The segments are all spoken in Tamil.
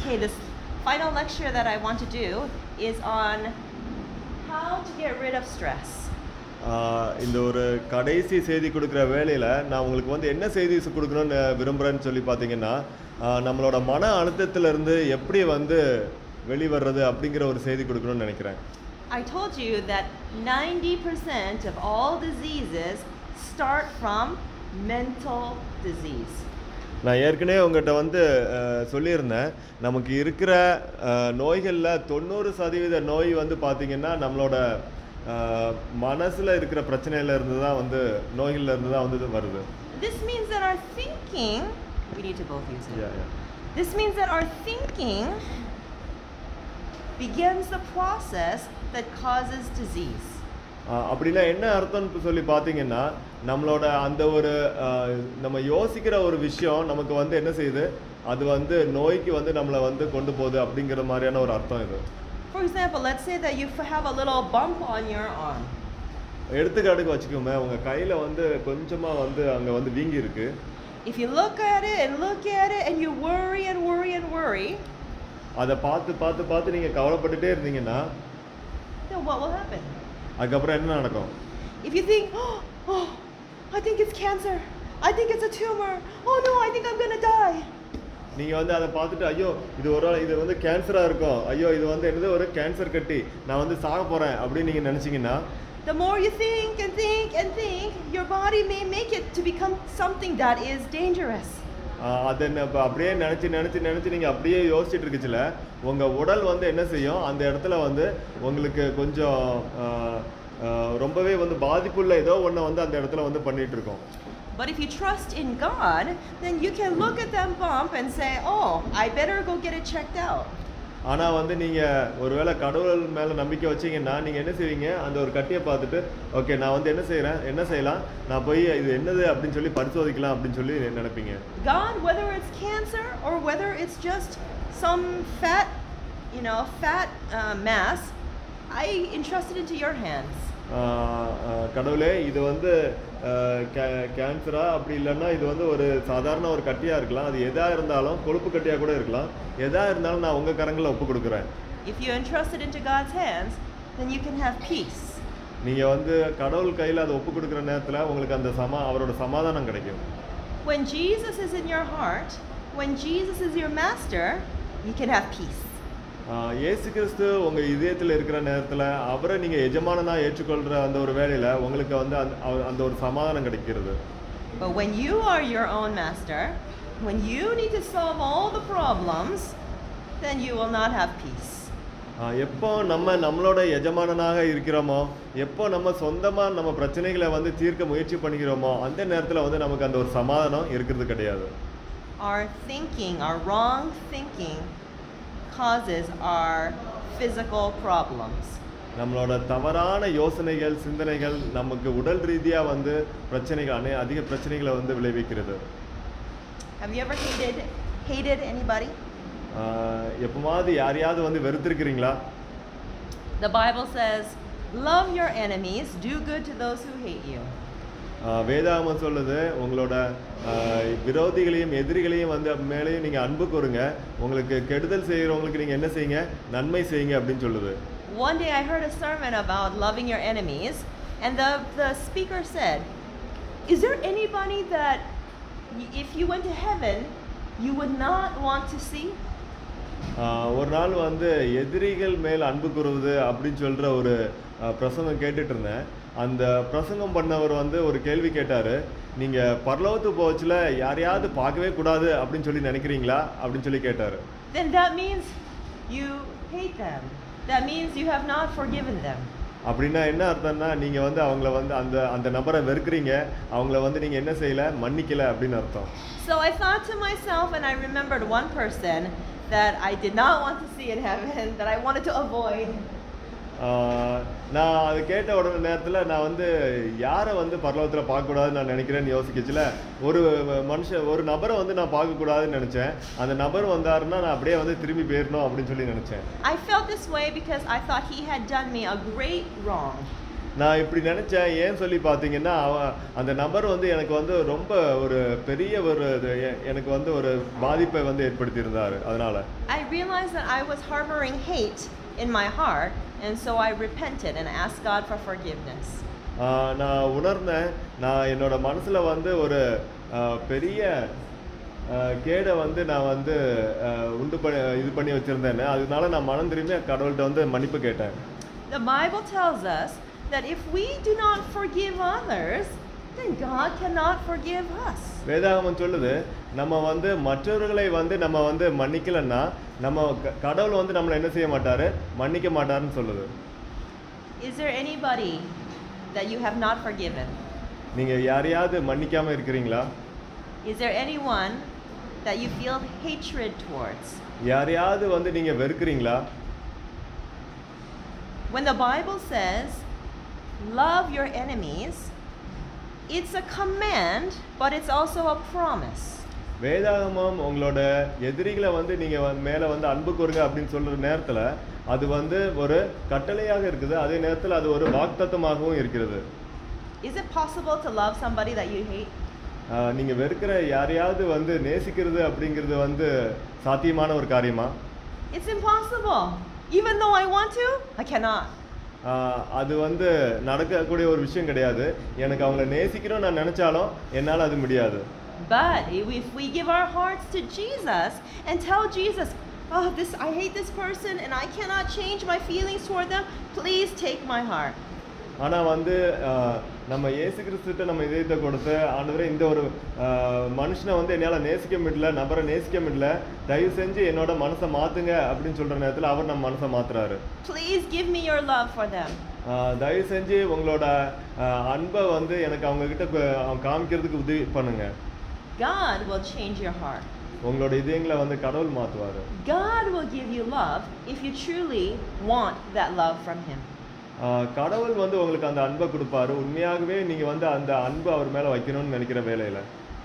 Okay, this final lecture that I want to do is on how to get rid of stress. இந்த ஒரு கடைசி செய்தி கொடுக்குற வேளையில் நான் உங்களுக்கு வந்து என்ன செய்தி கொடுக்கணும்னு விரும்புகிறேன்னு சொல்லி பார்த்தீங்கன்னா, நம்மளோட மன அழுத்தத்திலிருந்து எப்படி வந்து வெளிவர்றது அப்படிங்கிற ஒரு செய்தி கொடுக்கணும்னு நினைக்கிறேன். I told you that 90% of all diseases start from mental disease. நான் ஏற்கனவே உங்கள்கிட்ட வந்து சொல்லியிருந்தேன், நமக்கு இருக்கிற நோய்களில் 90% நோய் வந்து பார்த்தீங்கன்னா நம்மளோட மனசில் இருக்கிற பிரச்சனையில இருந்து தான் வந்து நோய்களில் இருந்து தான் வந்து வருது. This means that our thinking, we need to both use it. Yeah. This means that our thinking begins the process that causes disease. அப்படின்னா என்ன அர்த்தம்னு சொல்லி பார்த்தீங்கன்னா, நம்மளோட அந்த ஒரு நம்ம யோசிக்கிற ஒரு விஷயம் நமக்கு வந்து என்ன செய்யுது, அது வந்து நோய்க்கு வந்து நம்மளை வந்து கொண்டு போகுது அப்படிங்கிற மாதிரியான ஒரு அர்த்தம் இது. For example, let's say that you have a little bump on your arm. எடுத்துக்காட்டுக்கு வச்சுக்கோமே, உங்கள் கையில் வந்து கொஞ்சமாக வந்து அங்கே வந்து வீங்கி இருக்கு. If you look at it and you worry and worry and worry, அதை பார்த்து நீங்கள் கவலைப்பட்டுட்டே இருந்தீங்கன்னா, then what will happen? அதுக்கப்புறம் என்ன நடக்கும்? If you think, oh, I think it's cancer, I think it's a tumor, oh no, I think I'm going to die. நீங்கள் வந்து அதை பார்த்துட்டு, ஐயோ இது வந்து கேன்சராக இருக்கும், ஐயோ இது வந்து என்னது ஒரு கேன்சர் கட்டி, நான் வந்து சாக போகிறேன் அப்படின்னு நீங்கள் நினச்சிங்கன்னா, the more you think and think and think, your body may make it to become something that is dangerous. அதை அப்படியே நினச்சி நீங்கள் அப்படியே யோசிச்சுட்டு இருக்குச்சுல, உங்கள் உடல் வந்து என்ன செய்யும், அந்த இடத்துல வந்து உங்களுக்கு கொஞ்சம் ரொம்பவே வந்து பாதிப்புள்ள ஏதோ ஒன்று வந்து அந்த இடத்துல வந்து பண்ணிகிட்டு இருக்கோம். But if you trust in God, then you can look at that bump and say, oh, I better go get it checked out. ஆனால் வந்து நீங்கள் ஒருவேளை கடவுள் மேலே நம்பிக்கை வச்சிங்கன்னா நீங்கள் என்ன செய்வீங்க, அந்த ஒரு கட்டியை பார்த்துட்டு, ஓகே நான் வந்து என்ன செய்யலாம், நான் போய் இது என்னது அப்படின்னு சொல்லி பரிசோதிக்கலாம் அப்படின்னு சொல்லி நினைப்பீங்க. God, whether it's cancer or whether it's just some fat mass, I entrust it into your hands. கடவுளே, இது வந்து கேன்சரா அப்படி இல்லைன்னா இது வந்து ஒரு சாதாரண ஒரு கட்டியாக இருக்கலாம், அது எதாக இருந்தாலும் கொழுப்பு கட்டியாக கூட இருக்கலாம், எதாக இருந்தாலும் நான் உங்கள் கரங்களில் ஒப்பு கொடுக்குறேன். If you entrust it into God's hands, then you can have peace. நீங்கள் வந்து கடவுள் கையில் அதை ஒப்பு கொடுக்குற நேரத்தில் உங்களுக்கு அந்த அவரோட சமாதானம் கிடைக்கும். When Jesus is in your heart, when Jesus is your master, you can have peace. இயேசு கிறிஸ்து உங்கள் இதயத்தில் இருக்கிற நேரத்தில் அவரை நீங்கள் எஜமானனாக ஏற்றுக்கொள்கிற அந்த ஒரு வேலையில் உங்களுக்கு வந்து அந்த ஒரு சமாதானம் கிடைக்கிறது. But when you are your own master, when you need to solve all the problems, then you will not have peace. எப்போ நம்மளோட எஜமானனாக இருக்கிறோமோ, எப்போ நம்ம சொந்தமாக நம்ம பிரச்சனைகளை வந்து தீர்க்க முயற்சி பண்ணிக்கிறோமோ, அந்த நேரத்தில் வந்து நமக்கு அந்த ஒரு சமாதானம் இருக்கிறது கிடையாது. Our thinking, our wrong thinking causes our physical problems. நம்மளோட தவறான யோசனைகள் சிந்தனைகள் நமக்கு உடல் ரீதியாக வந்து பிரச்சனைகள் அதிக பிரச்சனைகளை வந்து விளைவிக்கிறது. Have you ever hated anybody? எப்பமாவது யாரையாவது வந்து வெறுத்திருக்கிறீங்களா? The Bible says, love your enemies, do good to those who hate you. வேதாகமம் சொல்லுது, உங்களோட விரோதிகளையும் எதிரிகளையும் வந்து மேலேயும் நீங்கள் அன்பு கூறுங்க, உங்களுக்கு கெடுதல் செய்கிறவங்களுக்கு நீங்கள் என்ன செய்யுங்க, நன்மை செய்யுங்க அப்படின்னு சொல்லுது. One day I heard a sermon about loving your enemies, and the speaker said, is there anybody that if you went to heaven you would not want to see? ஒரு நாள் வந்து எதிரிகள் மேல் அன்பு கூறுவது அப்படின்னு சொல்கிற ஒரு பிரசங்கம் கேட்டுட்டு இருந்தேன். அந்த பிரசங்கம் பண்ணவர் வந்து ஒரு கேள்வி கேட்டார், நீங்கள் பரலோகத்துக்கு போவச்சில் யாரையாவது பார்க்கவே கூடாது அப்படின்னு சொல்லி நினைக்கிறீங்களா அப்படின்னு சொல்லி கேட்டார். Then that means you hate them. That means you have not forgiven them. அப்படின்னா என்ன அர்த்தம்னா, நீங்கள் வந்து அவங்கள வந்து அந்த நபரை வெறுக்கிறீங்க, அவங்கள வந்து நீங்கள் என்ன செய்யலை, மன்னிக்கலை அப்படின்னு அர்த்தம். So I thought to myself, and I remembered one person that I did not want to see in heaven, that I wanted to avoid. நான் அது கேட்ட உடனே நேரத்தில் நான் வந்து யாரை வந்து பரலோகத்தில் பார்க்கக்கூடாதுன்னு நான் நினைக்கிறேன்னு யோசிக்கச்சில, ஒரு நபரை வந்து நான் பார்க்கக்கூடாதுன்னு நினச்சேன். அந்த நபர் வந்தாருன்னா நான் அப்படியே வந்து திரும்பி போயிடணும் அப்படின்னு சொல்லி நினச்சேன். I felt this way because I thought he had done me a great wrong. நான் இப்படி நினைச்சேன். ஏன் சொல்லி பார்த்தீங்கன்னா, அந்த நபர் வந்து எனக்கு வந்து ரொம்ப ஒரு பெரிய ஒரு எனக்கு வந்து ஒரு பாதிப்பை வந்து ஏற்படுத்தியிருந்தாரு. அதனால I realized that I was harboring hate in my heart, and so I repented and asked God for forgiveness. நான் உணர்ந்தேன், நான் என்னோட மனசுல வந்து ஒரு பெரிய கேடை வந்து நான் வந்து இது பண்ணி வச்சிருந்தேன்னு. அதனால நான் மனம் திரும்பி கடவுள்கிட்ட வந்து மன்னிப்பு கேட்டேன். The Bible tells us that if we do not forgive others, then God cannot forgive us. வேதாகமம் சொல்லுது, நம்ம வந்து மற்றவர்களை வந்து நம்ம வந்து மன்னிக்கலன்னா நம்ம கடவுள் வந்து நம்மளை என்ன செய்ய மாட்டாரு, மன்னிக்க மாட்டாருன்னு சொல்லுது. Is there anybody that you have not forgiven? நீங்க யாரையாவது மன்னிக்காம இருக்கிறீங்களா? Is there anyone that you feel hatred towards? யாரையாவது வந்து நீங்க வெறுக்கிறீங்களா? When the Bible says love your enemies, it's a command, but it's also a promise. வேதாகமம் உங்களோட எதிரிகளை வந்து நீங்க மேல வந்து அன்பு கூறுங்க அப்படின்னு சொல்ற நேரத்துல அது வந்து ஒரு கட்டளையாக இருக்குது. அதே நேரத்துல அது ஒரு வாக்குத்தத்தமாகவும் இருக்கிறது. Is it possible to love somebody that you hate? நீங்க வெறுக்கிற யாரையாவது வந்து நேசிக்கிறது அப்படிங்கிறது வந்து சாத்தியமான ஒரு காரியமா? It's impossible. Even though I want to, I cannot. அது வந்து நடக்கக்கூடிய ஒரு விஷயம் கிடையாது. எனக்கு அவங்கள நேசிக்கணும் நான் நினைச்சாலும் என்னால அது முடியாது. But if we give our hearts to Jesus and tell Jesus, oh, I hate this person and I cannot change my feelings toward them, please take my heart. ஆனா வந்து நம்ம இயேசு கிறிஸ்துட்ட நம்ம இதயத்தை கொடுத்து, ஆண்டவரே இந்த ஒரு மனுஷனை வந்து என்னால் நேசிக்க முடியல, நபரை நேசிக்க முடியல, தயவு செஞ்சு என்னோட மனசை மாத்துங்க அப்படின்னு சொல்ற நேரத்தில் அவர் நம்ம மனசை மாத்துறாரு. Please give me your love for them. தயவு செஞ்சு உங்களோட அன்பை வந்து எனக்கு அவங்க கிட்ட காமிக்கிறதுக்கு உதவி பண்ணுங்க. God will change your heart. உங்களோட இதயங்களை வந்து கடவுள் மாத்துவாரு. God will give you love if you truly want that love from him. கடவுள் வந்து உங்களுக்கு அந்த அன்பை கொடுப்பாரு. உண்மையாகவே நீங்க வந்து அந்த அன்பு அவர் மேல வைக்கணும்னு நினைக்கிற வேளையில.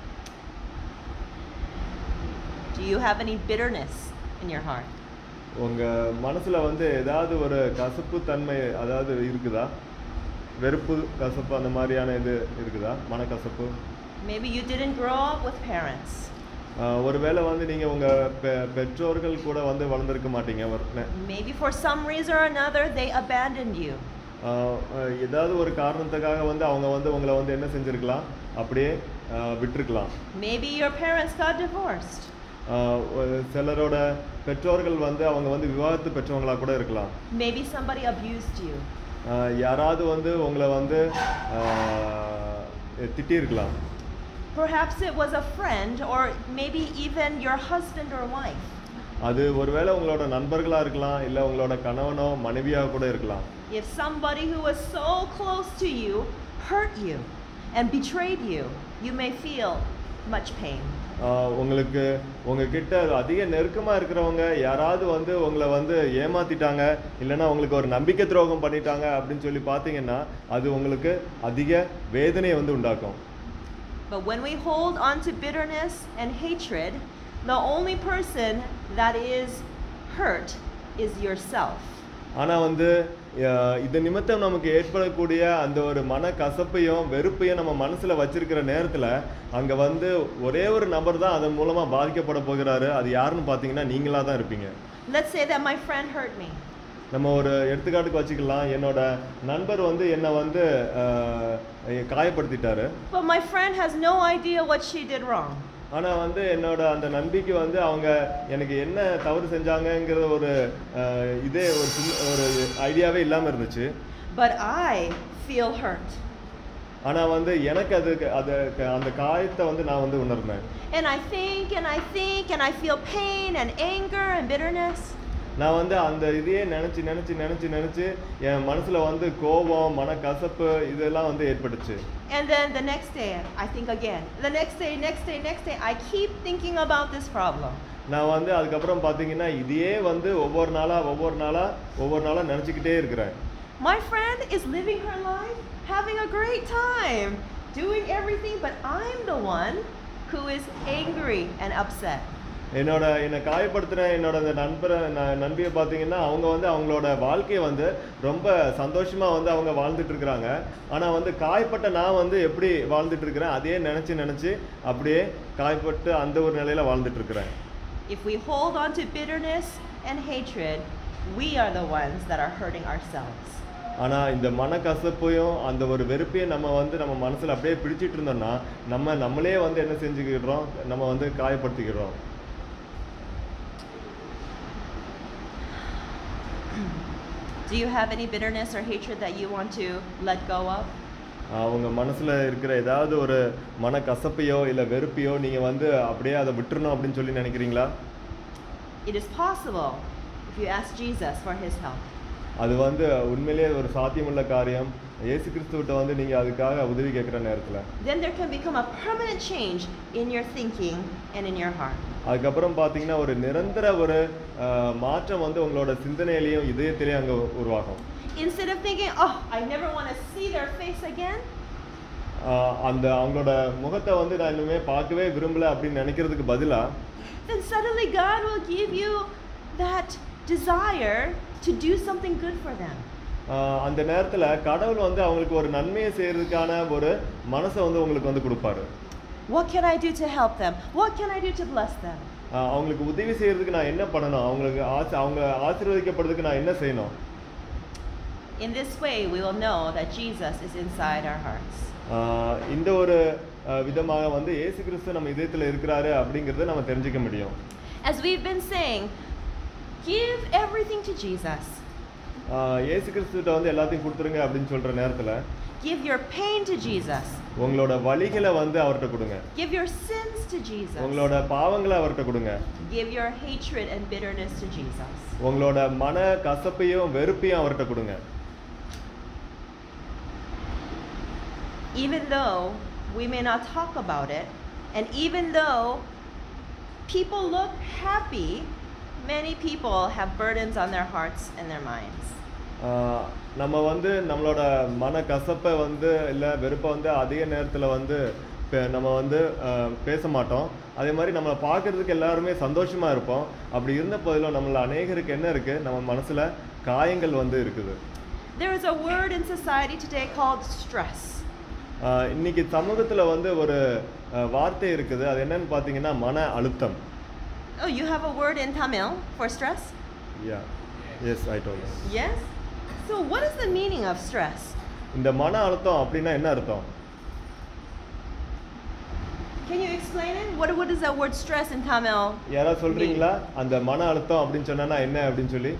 Do you have any bitterness in your heart? உங்க மனசுல வந்து ஏதாவது ஒரு கசப்பு தன்மை அதாவது இருக்குதா? வெறுப்பு, கசப்பு அந்த மாதிரியான இது இருக்குதா? மனக்கசப்பு? Maybe you didn't grow up with parents. ஒருவேளை வந்து நீங்க உங்க பெற்றோர்கள் கூட வந்து வளர்ந்திருக்க மாட்டீங்க. Maybe for some reason or another they abandoned you. ஏதாவது ஒரு காரணத்துக்காக வந்து அவங்க வந்து உங்களை வந்து என்ன செஞ்சிருக்கலாம், அப்படியே விட்டுருக்கலாம். Maybe your parents got divorced. சிலரோட பெற்றோர்கள் வந்து அவங்க வந்து விவாகரத்து பெற்றவங்களா கூட இருக்கலாம். Maybe somebody abused you. யாராவது வந்து உங்களை வந்து திட்டி இருக்கலாம். Perhaps it was a friend or maybe even your husband or wife. அது ஒருவேளை உங்களோட நண்பர்களா இருக்கலாம், இல்ல உங்களோட கணவனோ மனைவியா கூட இருக்கலாம். If somebody who was so close to you hurt you and betrayed you, you may feel much pain. உங்களுக்கு உங்ககிட்ட அதிக நெருக்கமா இருக்கிறவங்க யாராவது வந்து உங்களை வந்து ஏமாத்திட்டாங்க, இல்லைன்னா உங்களுக்கு ஒரு நம்பிக்கை துரோகம் பண்ணிட்டாங்க அப்படின்னு சொல்லி பார்த்தீங்கன்னா அது உங்களுக்கு அதிக வேதனையை வந்து உண்டாக்கும். But when we hold on to bitterness and hatred, the only person that is hurt is yourself. ஆனா வந்து இது நிமித்தம் நமக்கு ஏற்படக்கூடிய அந்த ஒரு மன கசப்பையும் வெறுப்பையும் நம்ம மனசுல வச்சிருக்கிற நேரத்துல அங்க வந்து ஒரே ஒரு நபர் தான் அதன் மூலமா பாதிக்கப்பட போகிறாரு. அது யாருன்னு பாத்தீங்கன்னா நீங்களா தான் இருப்பீங்க. Let's say that my friend hurt me. நம்ம ஒரு எடுத்துக்காட்டுக்கு வச்சுக்கலாம், என்னோட நண்பர் வந்து என்னை வந்து காயப்படுத்திட்டாரு. But my friend has no idea what she did wrong. ஆனா வந்து என்னோட அந்த நண்பிக்கு வந்து அவங்க எனக்கு என்ன தவறு செஞ்சாங்கங்கிற ஒரு இதே ஒரு ஐடியாவே இல்லாம இருந்துச்சு. But I feel hurt. ஆனா வந்து எனக்கு அந்த காயத்தை வந்து நான் வந்து உணர்ந்தேன். And I think and I feel pain and anger and bitterness. நான் வந்து அந்த இதையே நினைச்சு என் மனசுல வந்து கோபம், மனக்கசப்பு இதெல்லாம் வந்து ஏற்பட்டுச்சு. And then the next day I think again. The next day I keep thinking about this problem. நான் வந்து அதுக்கப்புறம் பாத்தீங்கன்னா இதையே வந்து ஒவ்வொரு நாளா நினைச்சுக்கிட்டே இருக்கிறேன். My friend is living her life, having a great time, doing everything, but I'm the one who is angry and upset. என்னை காயப்படுத்துகிற என்னோட அந்த நண்பியை பார்த்தீங்கன்னா அவங்க வந்து அவங்களோட வாழ்க்கையை வந்து ரொம்ப சந்தோஷமாக வந்து அவங்க வாழ்ந்துட்டு இருக்கிறாங்க. ஆனால் வந்து காயப்பட்ட நான் வந்து எப்படி வாழ்ந்துட்டு இருக்கிறேன் அதே நினச்சி அப்படியே காயப்பட்டு அந்த ஒரு நிலையில் வாழ்ந்துட்டு இருக்கிறேன். If we hold on to bitterness and hatred, we are the ones that are hurting ourselves. ஆனால் இந்த மனக்கசப்பையும் அந்த ஒரு வெறுப்பையும் நம்ம வந்து நம்ம மனசில் அப்படியே பிடிச்சிட்டு இருந்தோம்னா நம்மளே வந்து என்ன செஞ்சுக்கிடுறோம், நம்ம வந்து காயப்படுத்திக்கிறோம். Do you have any bitterness or hatred that you want to let go of? அவங்க மனசில் இருக்கிற ஏதாவது ஒரு மனக்கசப்பையோ இல்லை வெறுப்பையோ நீங்கள் வந்து அப்படியே அதை விட்டுறணும் அப்படின்னு சொல்லி நினைக்கிறீங்களா? It is possible if you ask Jesus for his help. அது வந்து உண்மையிலேயே ஒரு சாத்தியமுள்ள காரியம். இயேசு கிறிஸ்துவிட்ட வந்து நீங்கள் அதுக்காக உதவி கேட்குற நேரத்தில் Then there can become a permanent change in your thinking and in your heart. அதுக்கப்புறம் பார்த்தீங்கன்னா ஒரு நிரந்தர ஒரு மாற்றம் வந்து உங்களோட சிந்தனையிலையும் இதயத்திலையும் அங்கே உருவாகும். Instead of thinking, oh, I never want to see their face again, அந்த அவங்களோட முகத்தை வந்து நான் இன்னுமே பார்க்கவே விரும்பல அப்படின்னு நினைக்கிறதுக்கு பதிலாக then suddenly God will give you that desire to do something good for them. அந்த நேரத்தில் கடவுள் வந்து அவங்களுக்கு ஒரு நன்மையை செய்யறதுக்கான ஒரு மனசை வந்து உங்களுக்கு வந்து கொடுப்பாரு. What can I do to help them? What can I do to bless them? அவங்களுக்கு உதவி செய்யறதுக்கு நான் என்ன பண்ணணும், அவங்க ஆசீர்வதிக்கப்படுறதுக்கு நான் என்ன செய்யணும்? In this way we will know that Jesus is inside our hearts. இந்த ஒரு விதமாக வந்து இயேசு கிறிஸ்து நம்ம இதயத்தில் இருக்கிறாரு அப்படிங்கறத நம்ம தெரிஞ்சுக்க முடியும். As we've been saying, give everything to Jesus. இயேசு கிறிஸ்துவிட்ட வந்து எல்லாத்தையும் கொடுத்துருங்க அப்படின்னு சொல்ற நேரத்துல Give your pain to Jesus. உங்களோட வலிகளை வந்து அவர்ட்ட கொடுங்க. Give your sins to Jesus. உங்களோட பாவங்களை அவர்ட்ட கொடுங்க. Give your hatred and bitterness to Jesus. உங்களோட மன கசப்பையும் வெறுப்பையும் அவர்ட்ட கொடுங்க. Even though we may not talk about it, and even though people look happy, many people have burdens on their hearts and their minds. நம்ம வந்து நம்மளோட மன கசப்பை வந்து இல்லை வெறுப்பை வந்து அதிக நேரத்தில் வந்து நம்ம வந்து பேச மாட்டோம். அதே மாதிரி நம்மளை பார்க்கறதுக்கு எல்லாருமே சந்தோஷமாக இருப்போம். அப்படி இருந்த போதிலும் நம்மள அநேகருக்கு என்ன இருக்குது, நம்ம மனசில் காயங்கள் வந்து இருக்குது. There is a word in society today called stress. இன்னைக்கு சமூகத்தில் வந்து ஒரு வார்த்தை இருக்குது. அது என்னன்னு பார்த்தீங்கன்னா மன அழுத்தம். Oh, you have a word in Tamil for stress? Yeah. Yes, I told you. Yes? So what is the meaning of stress? இந்த மன அழுத்தம் அப்படின்னா என்ன அர்த்தம்? Can you explain it? What is that word stress in Tamil? யாரா சொல்றீங்களா அந்த மன அழுத்தம் அப்படின்னு சொன்னா என்ன அப்படின்னு சொல்லி?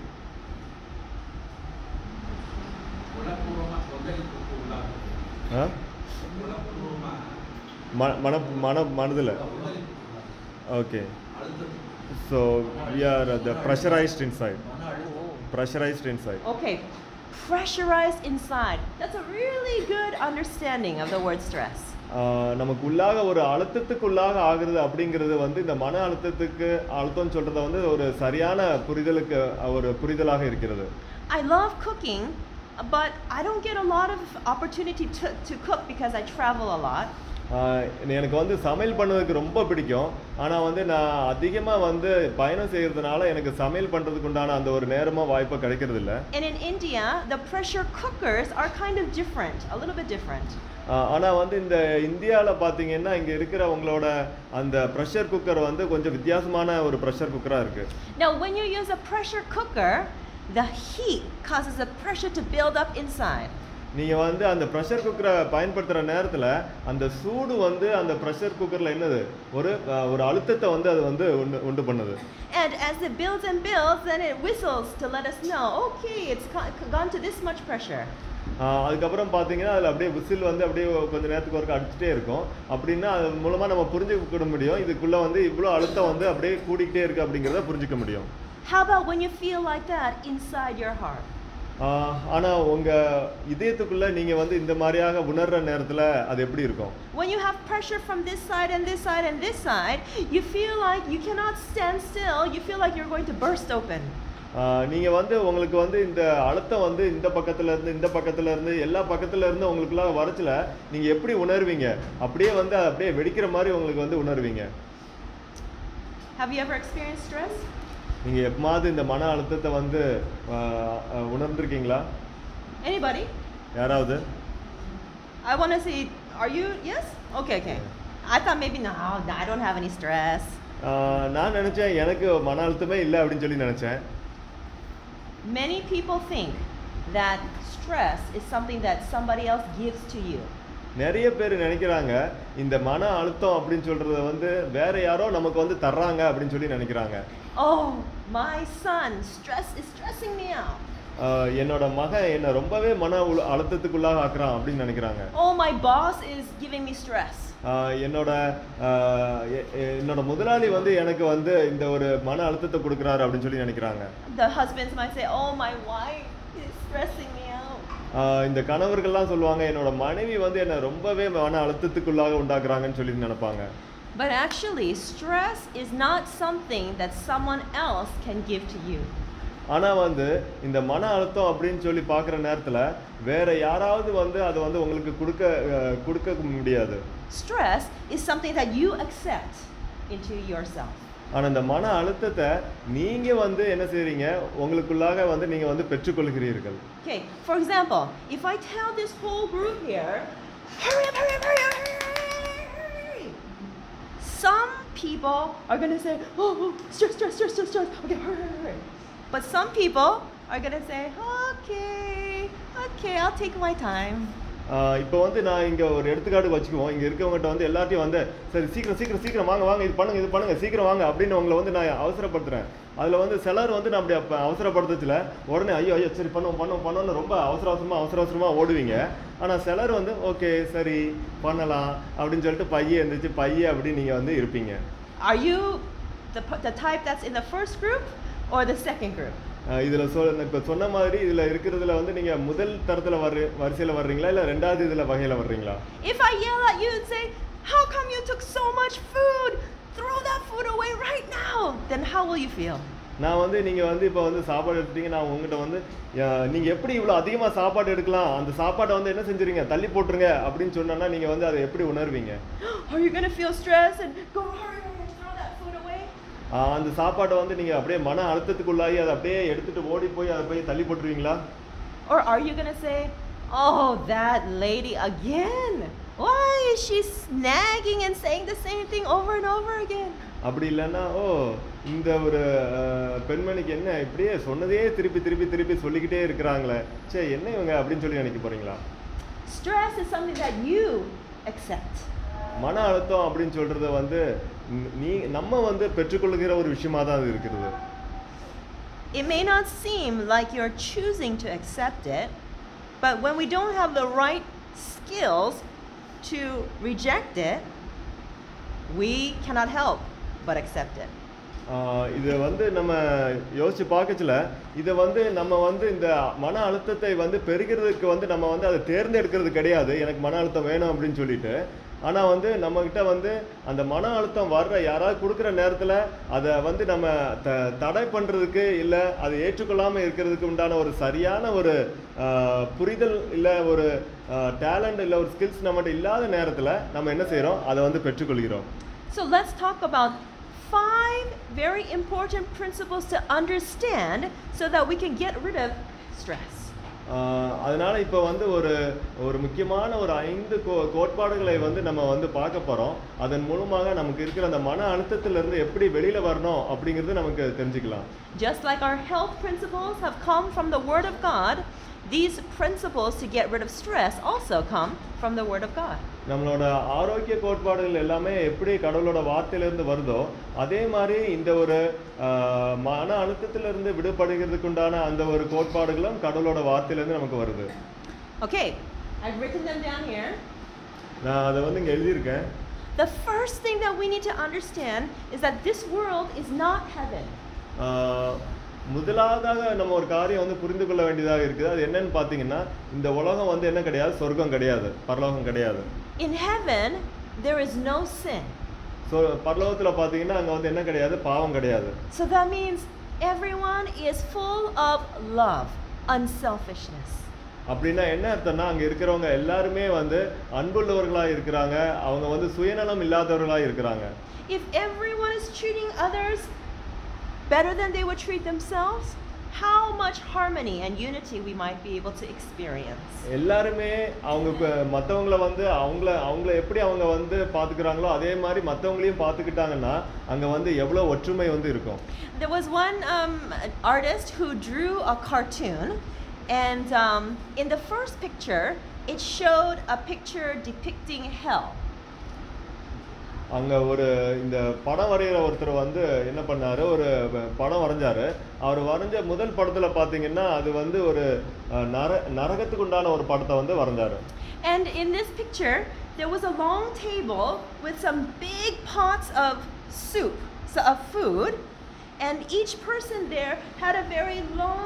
மனதில். Okay. So we are the pressurized inside. Pressurized inside. Okay. Pressurized inside. That's a really good understanding of the word stress. நமக்கு உள்ளாக ஒரு அழுத்தத்துக்குள்ளாக ஆகுறது அப்படிங்கிறது வந்து இந்த மன அழுத்தம் சொல்றத வந்து ஒரு சரியான புரிதலாக இருக்கிறது. I love cooking, but I don't get a lot of opportunity to cook because I travel a lot. எனக்கு வந்து சமையல் பண்ணுறதுக்கு ரொம்ப பிடிக்கும். ஆனால் வந்து நான் அதிகமாக வந்து பயணம் செய்கிறதுனால எனக்கு சமையல் பண்ணுறதுக்கு உண்டான அந்த ஒரு நேரமாக வாய்ப்பாக கிடைக்கிறது இல்லை. And in India, the pressure cookers are kind of different, a little bit different. ஆனால் வந்து இந்த இந்தியாவில் பார்த்தீங்கன்னா இங்கே இருக்கிற உங்களோட அந்த ப்ரெஷர் குக்கர் வந்து கொஞ்சம் வித்தியாசமான ஒரு ப்ரெஷர் குக்கராக இருக்குது. Now when you use a pressure cooker, the heat causes the pressure to build up inside. நீங்கள் வந்து அந்த ப்ரெஷர் குக்கரை பயன்படுத்துகிற நேரத்தில் அந்த சூடு வந்து அந்த ப்ரெஷர் குக்கரில் என்னது ஒரு அழுத்தத்தை வந்து அது வந்து உண்டு பண்ணுது. And as it builds and builds, then it whistles to let us know, okay, it's gone to this much pressure. அதுக்கப்புறம் பார்த்தீங்கன்னா அதில் அப்படியே விசில் வந்து அப்படியே கொஞ்சம் நேரத்துக்கு ஒருக்க அடிச்சுட்டே இருக்கும். அப்படின்னா அது மூலமாக நம்ம புரிஞ்சுக்க முடியும் இதுக்குள்ளே வந்து இவ்வளோ அழுத்தம் வந்து அப்படியே கூடிக்கிட்டே இருக்குது அப்படிங்கிறத புரிஞ்சிக்க முடியும். How about when you feel like that inside your heart? ஆனால் உங்கள் இதயத்துக்குள்ளே நீங்கள் வந்து இந்த மாதிரியாக உணர்கிற நேரத்தில் அது எப்படி இருக்கும்? When you have pressure from this side and this side and this side, you feel like you cannot stand still. You feel like you're going to burst open. நீங்கள் வந்து உங்களுக்கு வந்து இந்த அழுத்தம் வந்து இந்த பக்கத்துல இருந்து எல்லா பக்கத்துல இருந்து உங்களுக்குள்ள வரச்சல நீங்கள் எப்படி உணர்வீங்க? அப்படியே வந்து அப்படியே வெடிக்கிற மாதிரி உங்களுக்கு வந்து உணர்வீங்க. Have you ever experienced stress? நீங்க எப்பமாவது இந்த மன அழுத்தத்தை வந்து உணர்ந்திருக்கீங்களா? Anybody? யாராவது? I want to say, are you? Yes? Okay. I thought maybe no, I don't have any stress. நான் நினைச்சேன் எனக்கு மன அழுத்தமே இல்லை அப்படின்னு சொல்லி நினைச்சேன். Many people think that stress is something that somebody else gives to you. நிறைய பேர் நினைக்கிறாங்க இந்த மன அழுத்தம் அப்படின்னு சொல்றத வந்து வேற யாரோ நமக்கு வந்து தர்றாங்க அப்படின்னு சொல்லி நினைக்கிறாங்க. Oh, my son, stress is stressing me out. என்னோட மகன் என்ன ரொம்பவே மன அழுத்தத்துக்குள்ளாக ஆக்குறான் அப்படின்னு நினைக்கிறாங்க. Oh, my boss is giving me stress. என்னோட முதலாளி வந்து எனக்கு வந்து இந்த ஒரு மன அழுத்தத்தை கொடுக்குறாரு அப்படின்னு சொல்லி நினைக்கிறாங்க. The husbands might say, oh, my wife is stressing me out. இந்த கணவர்கள்லாம் சொல்லுவாங்க என்னோட மனைவி வந்து என்ன ரொம்பவே மன அழுத்தத்துக்குள்ளாக உண்டாக்குறாங்கன்னு சொல்லி நினைப்பாங்க. But actually, stress is not something that someone else can give to you. ஆனா வந்து இந்த மன அழுத்தம் அப்படின்னு சொல்லி பார்க்குற நேரத்துல வேற யாராவது வந்து அதை வந்து உங்களுக்கு கொடுக்க முடியாது. Stress is something that you accept into yourself. ஆனா இந்த மன அழுத்தத்தை நீங்க வந்து என்ன செய்றீங்க உங்களுக்குள்ளாக வந்து நீங்க வந்து பெற்றுக்கொள்கிறீர்கள். Okay, for example, if I tell this whole group here, hurry up, hurry up, hurry up, hurry up. Some people are going to say, oh, stress. Okay, hurry. But some people are going to say, okay, I'll take my time. இப்போ வந்து நான் இங்கே ஒரு எடுத்துக்காட்டுக்கு வச்சுக்குவோம். இங்கே இருக்கவங்ககிட்ட வந்து எல்லாத்தையும் வந்து சரி சீக்கிரம் வாங்க இது பண்ணுங்க சீக்கிரம் வாங்க அப்படின்னு உங்களை வந்து நான் அவசரப்படுத்துகிறேன். அதில் வந்து சிலர் வந்து நான் அப்படி அப்போ அவசரப்படுத்துறதுல உடனே ஐயோ சரி பண்ணுவோம்னு ரொம்ப அவசரமாக ஓடுவீங்க. ஆனால் சிலர் வந்து ஓகே சரி பண்ணலாம் அப்படின்னு சொல்லிட்டு பையே அப்படின்னு நீங்கள் வந்து இருப்பீங்க. Are you the type that's in the first group or the second group? இதில் இப்போ சொன்ன மாதிரி இதில் இருக்கிறதுல வந்து நீங்கள் முதல் தரத்தில் வரிசையில் வர்றீங்களா இல்லை ரெண்டாவது இதில் வகையில் வர்றீங்களா? If I yell at you and say, how come you took so much food? Throw that food away right now. Then how will you feel? நான் வந்து நீங்கள் வந்து இப்போ வந்து சாப்பாடு எடுத்துட்டீங்க. நான் உங்கள்கிட்ட வந்து நீங்கள் எப்படி இவ்வளோ அதிகமாக சாப்பாடு எடுக்கலாம் அந்த சாப்பாடை வந்து என்ன செஞ்சுறீங்க தள்ளி போட்டுருங்க அப்படின்னு சொன்னோன்னா நீங்கள் வந்து அதை எப்படி உணர்வீங்க? Are you going to feel stress and go hurry and throw that food away? அந்த சாப்பாடை வந்து நீங்கள் அப்படியே மன அழுத்தத்துக்குள்ளாகி அதை அப்படியே எடுத்துட்டு ஓடி போய் அதை போய் தள்ளி போட்டுருவீங்களா? Or are you going to say, oh, that lady again? Why is she nagging and saying the same thing over and over again? அப்படி இல்லைன்னா இந்த ஒரு பெண்மணிக்கு என்ன இப்படியே சொன்னதையே திருப்பி சொல்லிக்கிட்டே இருக்கிறாங்களே சே என்ன இவங்க அப்படின்னு சொல்லி நினைக்க போறீங்களா? Stress is something that you accept. மன அழுத்தம் அப்படின்னு சொல்றது வந்து நம்ம வந்து பெற்றுக்கொள்கிற ஒரு விஷயமா தான் அது இருக்கிறது. It may not seem like you're choosing to accept it, but when we don't have the right skills to reject it, we cannot help but accept it. இது வந்து நம்ம யோசிச்சு பார்க்கல இதை வந்து நம்ம வந்து இந்த மன அழுத்தத்தை வந்து பெறுகிறதுக்கு வந்து நம்ம வந்து அதை தேர்ந்தெடுக்கிறது கிடையாது. எனக்கு மன அழுத்தம் வேணும் அப்படின்னு சொல்லிட்டு ஆனால் வந்து நம்மக்கிட்ட வந்து அந்த மன அழுத்தம் வர்ற யாராவது கொடுக்குற நேரத்தில் அதை வந்து நம்ம தடை பண்ணுறதுக்கு இல்லை அதை ஏற்றுக்கொள்ளாமல் இருக்கிறதுக்கு உண்டான ஒரு சரியான ஒரு புரிதல் இல்லை ஒரு டேலண்ட் இல்லை ஒரு ஸ்கில்ஸ் நம்மகிட்ட இல்லாத நேரத்தில் நம்ம என்ன செய்கிறோம் அதை வந்து பெற்றுக்கொள்கிறோம். So let's talk about 5 very important principles to understand so that we can get rid of stress. அதனால இப்போ வந்து ஒரு முக்கியமான ஒரு 5 கோட்பாடுகளை வந்து நம்ம வந்து பார்க்க போறோம். அதன் மூலமாக நமக்கு இருக்கிற அந்த மன அழுத்தத்திலிருந்து எப்படி வெளியில வரணும் அப்படிங்கிறது நமக்கு தெரிஞ்சுக்கலாம். Just like our health principles have come from the Word of God, these principles to get rid of stress also come from the Word of God. நம்மளோட ஆரோக்கிய கோட்பாடுகள் எல்லாமே எப்படி கடவுளோட வார்த்தையிலிருந்து வருதோ அதே மாதிரி இந்த ஒரு மன அழுத்தத்திலிருந்து விடுபடுகிறதுக்கு உண்டான அந்த ஒரு கோட்பாடுகளும் கடவுளோட வார்த்தையிலிருந்து நமக்கு வருது. Okay, I've written them down here. நான் அதை வந்து இங்க எழுதியிருக்கேன். The first thing that we need to understand is that this world is not heaven. முதலாவதாக நம்ம ஒரு காரியம் வந்து புரிந்து கொள்ள வேண்டியதாக இருக்குது. அது என்னன்னு பார்த்தீங்கன்னா இந்த உலகம் வந்து என்ன கிடையாது சொர்க்கம் கிடையாது பரலோகம் கிடையாது. In heaven there is no sin. So பரலோகத்துல பார்த்தீங்கன்னா அங்க வந்து என்ன கிடையாது பாவம் கிடையாது. So that means everyone is full of love, unselfishness. அப்படின்னா என்ன அர்த்தம்னா அங்க இருக்கிறவங்க எல்லாருமே வந்து அன்புள்ளவர்களா இருக்கிறாங்க, அவங்க வந்து சுயநலம் இல்லாதவர்களா இருக்கிறாங்க. If everyone is treating others better than they would treat themselves, how much harmony and unity we might be able to experience. எல்லாருமே அவங்க மத்தவங்கள வந்து அவங்கள எப்படி அவங்க வந்து பாத்துக்கறாங்களோ அதே மாதிரி மத்தவங்களையும் பாத்துக்கிட்டாங்கன்னா அங்க வந்து எவ்வளவு ஒற்றுமை வந்து இருக்கும். There was one artist who drew a cartoon, and in the first picture it showed a picture depicting hell. அங்க ஒரு இந்த படம் வரைகிற ஒருத்தர் வந்து என்ன பண்ணாரு, ஒரு படம் வரைஞ்சாரு. அவர் வரைஞ்ச முதல் படத்துல பாத்தீங்கன்னா அது வந்து ஒரு நரகத்துக்கு உண்டான ஒரு படத்தை வந்து வரைஞ்சாரு. And in this picture there was a long table with some big pots of soup, of food, and each person there had a very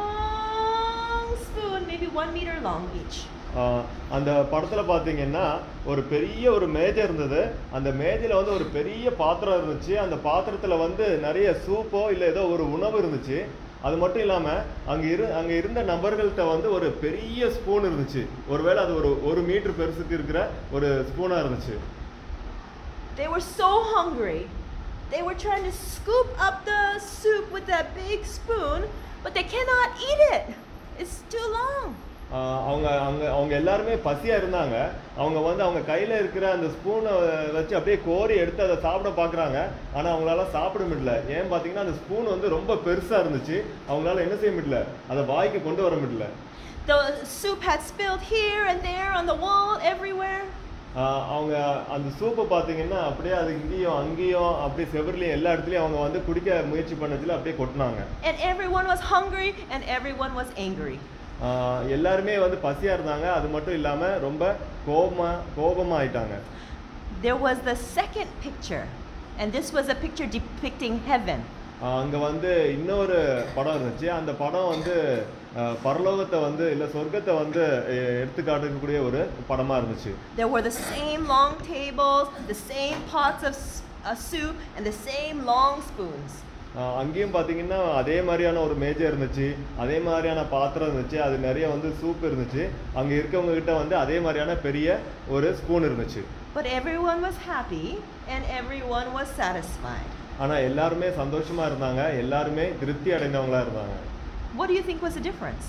long spoon, maybe 1 meter long each. அந்த படத்துல பாத்தீங்கன்னா ஒரு பெரிய ஒரு மேஜை இருந்தது. அந்த மேஜையில வந்து ஒரு பெரிய பாத்திரம் இருந்துச்சு. அந்த பாத்திரத்துல வந்து நிறைய சூப்போ இல்ல ஏதோ ஒரு உணவு இருந்துச்சு. அது மட்டும் இல்லாம அங்க இருந்த நபர்கள்ட்ட வந்து ஒரு பெரிய ஸ்பூன் இருந்துச்சு. ஒருவேளை அது ஒரு 1 மீட்டர் பெருசுக்கு இருக்கிற ஒரு ஸ்பூனா இருந்துச்சு. They were so hungry. They were trying to scoop up the soup with that big spoon, but they cannot eat it. It's too long. அவங்க எல்லாருமே பசியா இருந்தாங்க. அவங்க கையில இருக்கிற அந்த ஸ்பூனை வச்சு அப்படியே கோரி எடுத்து அதை சாப்பிட பாக்குறாங்க. ஆனா அவங்களால சாப்பிட முடியல. ஏன் பாத்தீங்கன்னா அந்த ஸ்பூன் வந்து ரொம்ப பெருசா இருந்துச்சு. அவங்களால என்ன செய்ய முடியல, அதை வாய்க்கு கொண்டு வர முடியல. The soup had spilled here and there on the wall, everywhere. அவங்க அந்த சூப்பை பாத்தீங்கன்னா அப்படியே அது இங்கேயும் அங்கேயும் அப்படியே செவர்லயும் எல்லா இடத்துலயும் அவங்க வந்து குடிக்க முயற்சி பண்ணதுல அப்படியே கொட்டினாங்க. And everyone was hungry and everyone was angry. எல்லாருமே வந்து பசியா இருந்தாங்க. அது மட்டும் இல்லாம ரொம்ப கோபமா ஆயிட்டாங்க. There was the second picture, and this was a picture depicting heaven. அங்க வந்து இன்னொரு படம் இருந்துச்சு. அந்த படம் வந்து பரலோகத்தை வந்து இல்ல சொர்க்கத்தை வந்து எடுத்து காட்டக்கூடிய ஒரு படமா இருந்துச்சு. There were the same long tables, the same pots of soup, and the same long spoons. அங்கேயும் பாத்தீங்கன்னா அதே மாதிரியான ஒரு மேஜை இருந்துச்சு, அதே மாதிரியான பாத்திரம் இருந்துச்சு, அது நிறைய வந்து சூப் இருந்துச்சு. அங்க இருக்கவங்க கிட்ட வந்து அதே மாதிரியான பெரிய ஒரு ஸ்பூன் இருந்துச்சு. But everyone was happy and everyone was satisfied. ஆனா எல்லாருமே சந்தோஷமா இருந்தாங்க, எல்லாருமே திருப்தி அடைந்தவங்களா இருந்தாங்க. What do you think was the difference?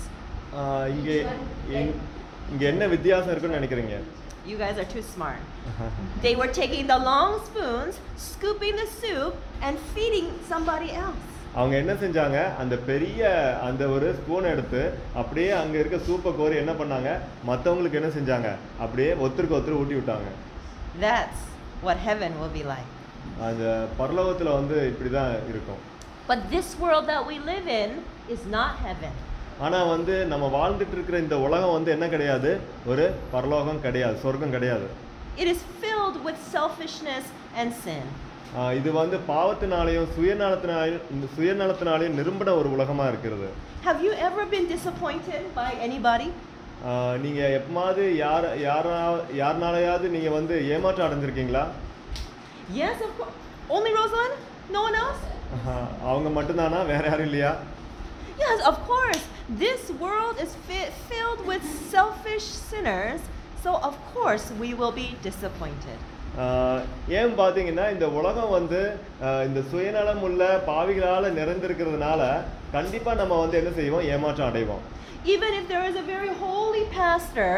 இங்க என்ன வித்தியாசம் இருக்குன்னு நினைக்கிறீங்க? You guys are too smart. They were taking the long spoons, scooping the soup and feeding somebody else. அவங்க என்ன செஞ்சாங்க, அந்த பெரிய அந்த ஒரு ஸ்பூன் எடுத்து அப்படியே அங்க இருக்க சூப்பை கோரி என்ன பண்ணாங்க, மத்தவங்களுக்கு என்ன செஞ்சாங்க, அப்படியே ஒருத்தருக்கு ஒருத்தர் ஊட்டி விட்டாங்க. That's what heaven will be like. அந்த பரலோகத்துல வந்து இப்படிதான் இருக்கும். But this world that we live in is not heaven. ஆனா வந்து நம்ம வாழ்ந்துட்டு இருக்கிற இந்த உலகம் வந்து என்ன கிடையாது, ஒரு பரலோகம் கிடையாது, சொர்க்கம் கிடையாது. It is filled with selfishness and sin. இது வந்து பாவத்தினாலேயும் சுயநலத்தினாலேயும் நிரம்பின ஒரு உலகமா இருக்கிறது. Have you ever been disappointed by anybody? நீங்க எப்பமாவது யாரனாலயாவது நீங்க வந்து ஏமாற்றம் அடைஞ்சிருக்கீங்களா? Yes, of course. Only Rosalind? No one else? அவங்க மட்டும்தானா, வேற யாரும் இல்லையா? Yes, of course. This world is filled with selfish sinners, so of course we will be disappointed. ஏன் பாத்தீங்கன்னா இந்த உலகம் வந்து இந்த சுயநலம் உள்ள பாவிகளால நிறைந்திருக்கிறதுனால கண்டிப்பா நம்ம வந்து என்ன செய்வோம், ஏமாற்றம் அடைவோம். Even if there is a very holy pastor,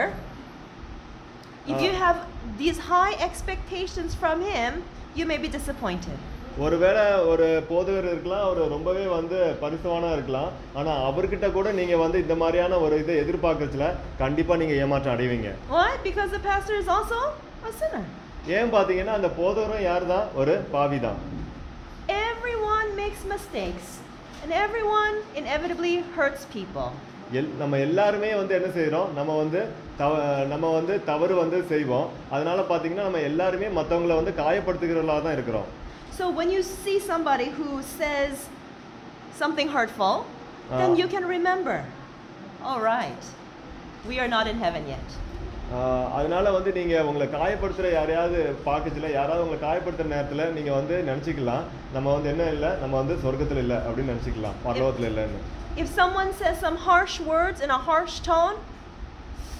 if you have these high expectations from him, you may be disappointed. ஒருவேளை ஒரு போதகர் இருக்கலாம், ஒரு ரொம்பவே வந்து பரிசுத்தவானா இருக்கலாம், ஆனா அவர்கிட்ட கூட நீங்க வந்து இந்த மாதிரியான ஒரு இதை எதிர்பார்க்கறதுல கண்டிப்பா நீங்க ஏமாற்றம் அடைவீங்க. Why? Because the pastor is also a sinner. ஏன் பாத்தீங்கன்னா அந்த போதகரும் யார்தான், ஒரு பாவிதான். Everyone makes mistakes and everyone inevitably hurts people. நம்ம எல்லாருமே வந்து என்ன செய்றோம், நம்ம வந்து தவறு வந்து செய்வோம். அதனால பாத்தீங்கன்னா நம்ம எல்லாருமே மத்தவங்களை வந்து காயப்படுத்துகிறவங்களா தான் இருக்கிறோம். So when you see somebody who says something hurtful, then you can remember, all right, we are not in heaven yet. அதனால வந்து நீங்க உங்களை காயப்படுத்துற யாரையாவது பாக்கச்சுல, யாராவது உங்களை காயப்படுத்துற நேரத்துல நீங்க வந்து நினைச்சுக்கலாம், நம்ம வந்து என்ன இல்ல, நம்ம வந்து சொர்க்கத்துல இல்ல அப்படின்னு நினைச்சுக்கலாம், பரலோகத்துல இல்லன்னு. If someone says some harsh words in a harsh tone,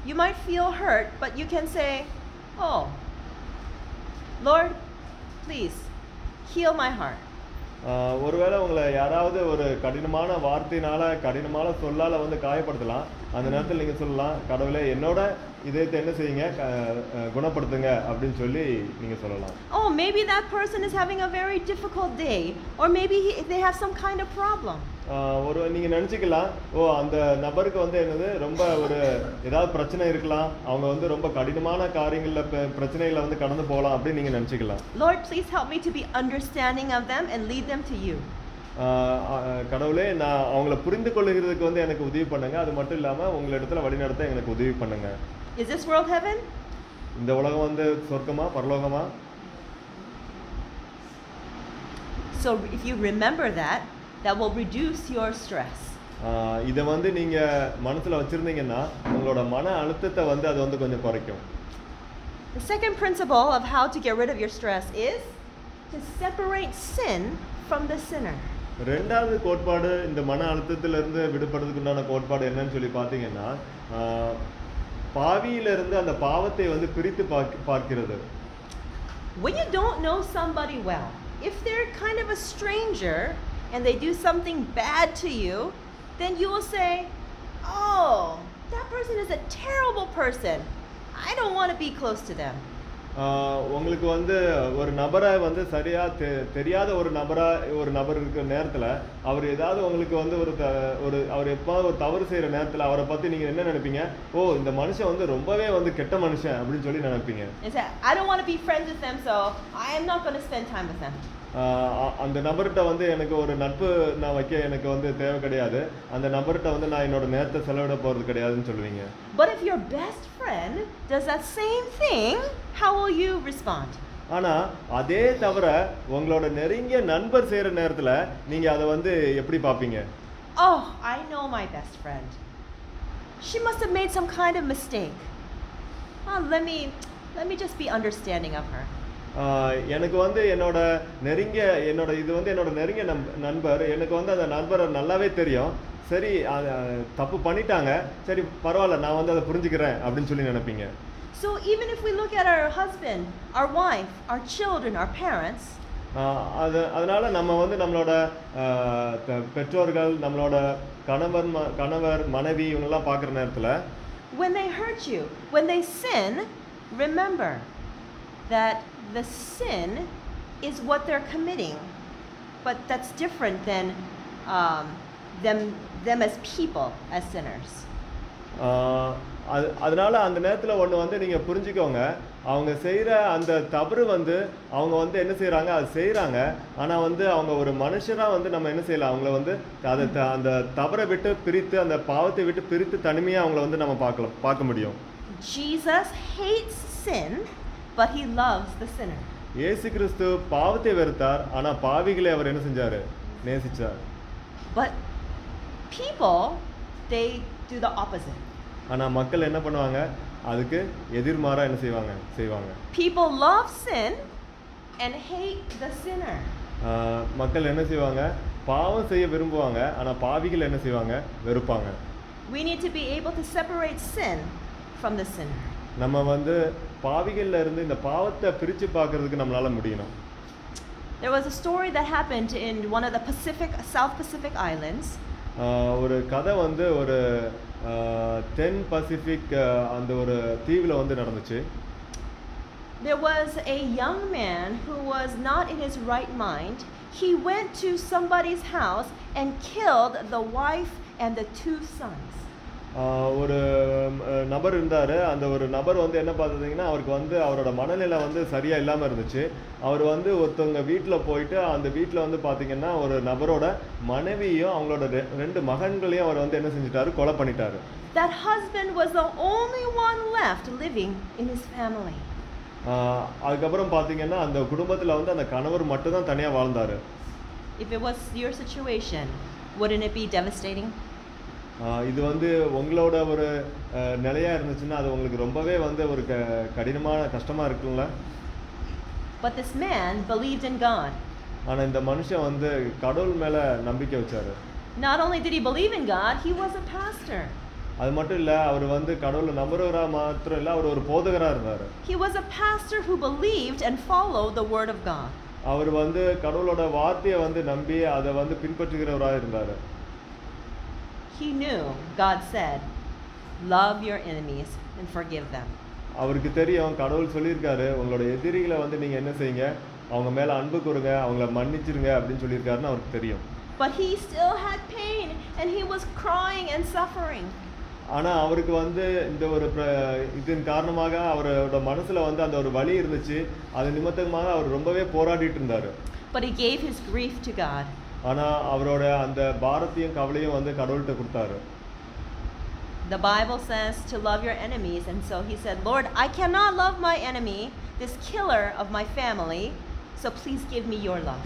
you might feel hurt, but you can say, "Oh, Lord, please heal my heart." ஒருவேளை உங்களை யாராவது ஒரு கடினமான வார்த்தையினால கடினமான சொல்லால வந்து காயப்படுத்தலாம். அந்த நேரத்தில் நீங்க சொல்லலாம், கடவுளே என்னோட இதயத்தை என்ன செய்யுங்க, குணப்படுத்துங்க அப்படின்னு சொல்லி நீங்க சொல்லலாம். Oh, maybe that person is having a very difficult day, or maybe they have some kind of problem. ஒரு நீங்க நினைச்சுக்கலாம், ஓ அந்த நபருக்கு வந்து என்னது ரொம்ப ஒரு ஏதாவது பிரச்சனை இருக்கலாம், அவங்க வந்து ரொம்ப கடினமான காரியங்கள்ல பிரச்சனைகளை வந்து கடந்து போகலாம் அப்படின்னு நீங்க நினைச்சுக்கலாம். Lord, please help me to be understanding of them and lead them to you. கடவுளே நான் அவங்கள புரிந்து கொள்ளுகிறதுக்கு வந்து எனக்கு உதவி பண்ணுங்க, அது மட்டும் இல்லாம உங்க இடத்துல வழிநடத்த எனக்கு உதவி பண்ணுங்க. Is this world heaven? இந்த உலகம் வந்து சொர்க்கமா பரலோகமா? So if you remember that will reduce your stress. இத வந்து நீங்க மனசுல வச்சிருந்தீங்கன்னா உங்களோட மன அழுத்தத்தை வந்து அது வந்து கொஞ்சம் குறைக்கும். The second principle of how to get rid of your stress is to separate sin from the sinner. ரெண்டாவது கோட்பாடு இந்த மன அழுத்தத்துல இருந்து விடுபடுறதுக்கு உண்டான கோட்பாடு என்னன்னு சொல்லி பாத்தீங்கன்னா, பாவியிலிருந்து அந்த பாவத்தை வந்து பிரித்து பார்க்கிறது. When you don't know somebody well, if they're kind of a stranger and they do something bad to you, then you will say, "Oh, that person is a terrible person. I don't want to be close to them." உங்களுக்கு வந்து ஒரு நபரை வந்து சரியா தெரியாத ஒரு நபர் இருக்கிற நேரத்துல அவர் ஏதாவது உங்களுக்கு வந்து ஒரு அவர் எப்போ ஒரு தவறு செய்யற நேரத்துல அவரை பத்தி நீங்க என்ன நினைப்பீங்க? ஓ இந்த மனுஷன் வந்து ரொம்பவே வந்து கெட்ட மனுஷன் அப்படின்னு சொல்லி நினைப்பீங்க. I don't want to be friends with them, so I am not going to spend time with them. அந்த நபர்கிட்ட வந்து எனக்கு ஒரு நட்பு நான் வைக்க எனக்கு வந்து தேவை கிடையாது, அந்த நபர்கிட்ட வந்து நான் என்னோட நேரத்தை செலவிட போறது கிடையாதுன்னு சொல்லுவீங்க. But if your best friend does that same thing, how will you respond? ஆனா அதே தவிர உங்களோட நெருங்கிய நண்பர் செய்யற நேரத்துல நீங்க அதை வந்து எப்படி பாப்பீங்க? Oh, I know my best friend. She must have made some kind of mistake. Let me just be understanding of her. எனக்கு வந்து என்னோட நெருங்கிய நண்பர், எனக்கு வந்து அந்த நண்பரை நல்லாவே தெரியும், சரி தப்பு பண்ணிட்டாங்க, சரி பரவாயில்ல நான் வந்து அதை புரிஞ்சுக்கிறேன் அப்படின்னு சொல்லி நினைப்பீங்க. So even if we look at our husband, our wife, our children, our parents, அதனால நம்ம வந்து நம்மளோட பெற்றோர்கள், நம்மளோட கணவர் மனைவி இவங்கெல்லாம் பார்க்குற நேரத்துல when they hurt you, when they sin, remember that the sin is what they're committing, but that's different than them as people, as sinners. அதனால அந்த நேரத்துல ஒண்ணு வந்து நீங்க புரிஞ்சுக்கோங்க, அவங்க செய்யற அந்த தவறு வந்து அவங்க வந்து என்ன செய்யறாங்க, அது செய்யறாங்க, ஆனா வந்து அவங்க ஒரு மனுஷனா வந்து நம்ம என்ன செய்யலாம், அவங்கள வந்து அந்த தவறை விட்டு பிரித்து, அந்த பாவத்தை விட்டு பிரித்து தனிமையா அவங்கள வந்து நம்ம பார்க்க முடியும். Jesus hates sin, but he loves the sinner. இயேசு கிறிஸ்து பாவத்தை வெறுத்தார், ஆனா பாவிகளை அவர் என்ன செஞ்சாரு, நேசிச்சார். But people, they do the opposite. ஆனா மக்கள் என்ன பண்ணுவாங்க, அதுக்கு எதிர்மாறா என்ன செய்வாங்க. People love sin and hate the sinner. மக்கள் என்ன செய்வாங்க, பாவம் செய்ய விரும்புவாங்க, ஆனா பாவிகள் என்ன செய்வாங்க, வெறுப்பாங்க. We need to be able to separate sin from the sinner. நம்ம வந்து பாவிகள்ல இருந்து இந்த பாவத்தை பிரிச்சு பார்க்கிறதுக்கு நம்மளால முடியணும். There was a story that happened in one of the South Pacific Islands. ஒரு கதை வந்து ஒரு தென் பசிபிக் அந்த ஒரு தீவுல வந்து நடந்துச்சு. There was a young man who was not in his right mind. He went to somebody's house and killed the wife and the 2 sons. ஒரு நபர் இருந்தாரு, அந்த ஒரு நபர் வந்து என்ன பார்த்தீங்கன்னா அவருக்கு வந்து அவரோட மனநிலை வந்து சரியா இல்லாம இருந்துச்சு. அவர் வந்து ஒருத்தவங்க வீட்டுல போயிட்டு அந்த வீட்டுல வந்து பாத்தீங்கன்னா ஒரு நபரோட மனைவியும் அவங்களோட 2 மகன்களையும் அவர் வந்து என்ன செஞ்சிட்டாரு, கொலை பண்ணிட்டாரு. That husband was the only one left living in his family. அதுக்கப்புறம் பாத்தீங்கன்னா அந்த குடும்பத்துல வந்து அந்த கணவர் மட்டும் தான் தனியா வாழ்ந்தாரு. If it was your situation, wouldn't it be devastating? இது வந்து உங்களோட ஒரு நிலையா இருந்துச்சுன்னா அது உங்களுக்கு ரொம்பவே வந்து ஒரு கடினமான கஷ்டமா இருக்கும்ல. But this man believed in God. ஆனா இந்த மனுஷன் வந்து கடவுள் மேல நம்பிக்கை வச்சாரு. Not only did he believe in God, he was a pastor. அது மட்டும் இல்ல அவர் வந்து கடவுளை நம்புறவரா மாத்திரம் இல்ல, அவர் ஒரு போதகரா இருந்தாரு. He was a pastor who believed and followed the word of God. அவர் வந்து கடவுளோட வார்த்தையை வந்து நம்பி அதை வந்து பின்பற்றுகிறவரா இருந்தாரு. He knew God said, love your enemies and forgive them. அவருக்கு தெரியும் கடவுள் சொல்லியிருக்காரு, உங்களோட எதிரிகளை வந்து நீங்க என்ன செய்யுங்க, அவங்க மேல அன்பு கூறுங்க, அவங்கள மன்னிச்சிருங்க அப்படின்னு சொல்லியிருக்காருன்னு அவருக்கு தெரியும். But he still had pain and he was crying and suffering. ஆனா அவருக்கு வந்து இந்த ஒரு இதன் காரணமாக அவரோட மனசுல வந்து அந்த ஒரு வலி இருந்துச்சு. அது நிமித்தமாக அவர் ரொம்பவே போராடிட்டு இருந்தாரு. But he gave his grief to God. ஆனா அவரோட அந்த பாரத்தையும் கவலையும் வந்து கடவுள்கிட்ட கொடுத்தாரு. The Bible says to love your enemies, and so he said, Lord, I cannot love my enemy, this killer of my family, so please give me your love.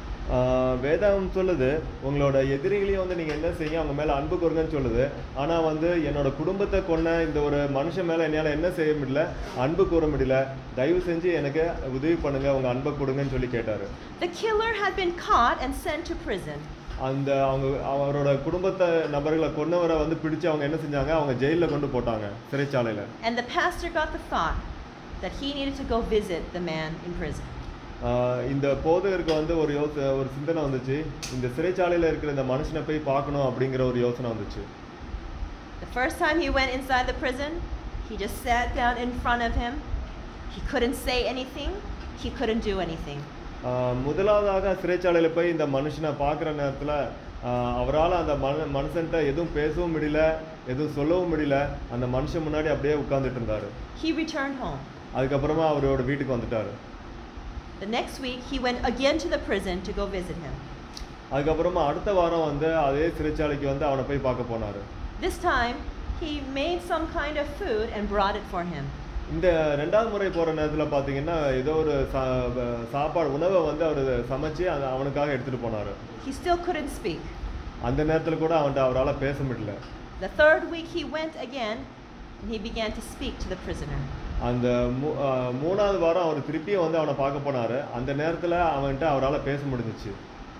வேதம் சொல்லுது, உங்களோட எதிரிகளையும் வந்து நீங்க என்ன செய்யுங்க, அவங்க மேல அன்பு கூறுங்கன்னு சொல்லுது. ஆனா வந்து என்னோட குடும்பத்தை கொன்ன இந்த ஒரு மனுஷன் மேல என்னால என்ன செய்ய முடியல, அன்பு கூற முடியல, தயவு செஞ்சு எனக்கு உதவி பண்ணுங்க, உங்க அன்பை கொடுங்கன்னு சொல்லி கேட்டாரு. The killer had been caught and sent to prison. அந்த அவரோட குடும்பத்தை நபர்களை கொன்னவரை வந்து பிடிச்சு அவங்க என்ன செஞ்சாங்க, அவங்க ஜெயில கொண்டு போட்டாங்க, சிறைச்சாலையில. And the pastor got the thought that he needed to go visit the man in prison. இந்த போதகருக்கு வந்து ஒரு சிந்தனை வந்துச்சு, இந்த சிறைச்சாலையில இருக்கிற இந்த மனுஷனை போய் பார்க்கணும் அப்படிங்கிற ஒரு யோசனை வந்துச்சு. The first time he went inside the prison, he just sat down in front of him. He couldn't say anything. He couldn't do anything. முதலாவதாக சிறைச்சாலையில போய் இந்த மனுஷனை பார்க்குற நேரத்துல அவரால் அந்த மனுஷன்ட்ட எதுவும் பேசவும் முடியல, எதுவும் சொல்லவும் முடியல. அந்த மனுஷன் முன்னாடி அப்படியே உட்கார்ந்துட்டு இருந்தாரு. He returned home. அதுக்கப்புறமா அவரோட வீட்டுக்கு வந்துட்டாரு. The next week he went again to the prison to go visit him. அதுக்கப்புறமா அடுத்த வாரம் வந்து அதே சிறைச்சாலைக்கு வந்து அவனை போய் பார்க்க போனாரு. This time he made some kind of food and brought it for him. இந்த ரெண்டாவது முறை போற நேரத்துல பாத்தீங்கன்னா ஏதோ ஒரு சாப்பாடு உணவை வந்து அவர் சமைச்சு அவனுக்காக எடுத்துட்டு போனாரு. He still couldn't speak. அந்த நேரத்துல கூட அவரால பேச முடியல. The third week he went again and he began to speak to the prisoner. அந்த மூணாவது வாரம் அவர் திருப்பியும் வந்து அவனை பார்க்க போனாரு. அந்த நேரத்துல அவன்கிட்ட அவரால பேச முடிஞ்சிச்சு.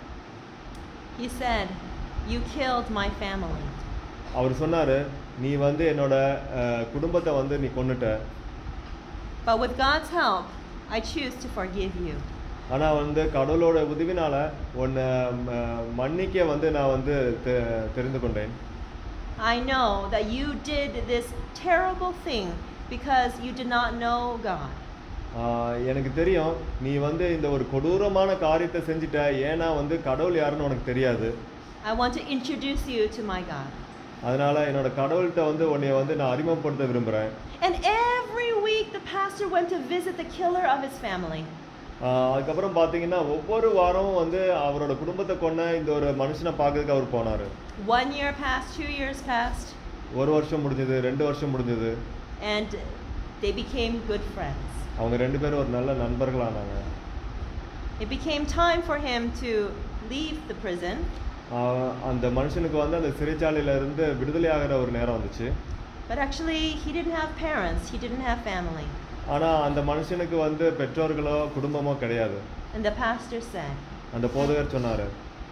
He said, "You killed my family." அவர் சொன்னாரு, நீ வந்து என்னோட குடும்பத்தை வந்து நீ கொன்னுட்ட. But with God's help, I choose to forgive you. ஆனா வந்து கடவுளோட உதவினால உன்னை மன்னிக்க வந்து நான் வந்து தெரிந்து கொண்டேன். I know that you did this terrible thing because you did not know God. எனக்கு தெரியும் நீ வந்து இந்த ஒரு கொடூரமான காரியத்தை செஞ்சிட்ட, ஏன்னா வந்து கடவுள் யாருன்னு உனக்கு தெரியாது. I want to introduce you to my God. அதனால என்னோட கடவுள்கிட்ட வந்து உன்னை வந்து நான் அறிமுகப்படுத்த விரும்புறேன். And every week the pastor went to visit the killer of his family. அதுக்கப்புறம் பாத்தீங்கன்னா ஒவ்வொரு வாரமும் வந்து அவரோட குடும்பத்தை கொன்ன இந்த ஒரு மனுஷனை பார்க்கிறதுக்கு அவர் போனாரு. 1 year passed, 2 years passed. ஒரு வருஷம் முடிஞ்சது, 2 வருஷம் முடிஞ்சது. And they became good friends. அவங்க ரெண்டு பேரும் ஒரு நல்ல நண்பர்களானாங்க. It became time for him to leave the prison. அந்த மனுஷனுக்கு வந்து அந்த சிறைச்சாலையில இருந்து விடுதலை ஆகிற ஒரு நேரம் வந்துச்சு. But actually he didn't have parents, he didn't have family. ஆனா அந்த மனுஷனுக்கு வந்து பெற்றோர்களோ குடும்பமோ கிடையாது. And the pastor said, அந்த போதகர் சொன்னாரு,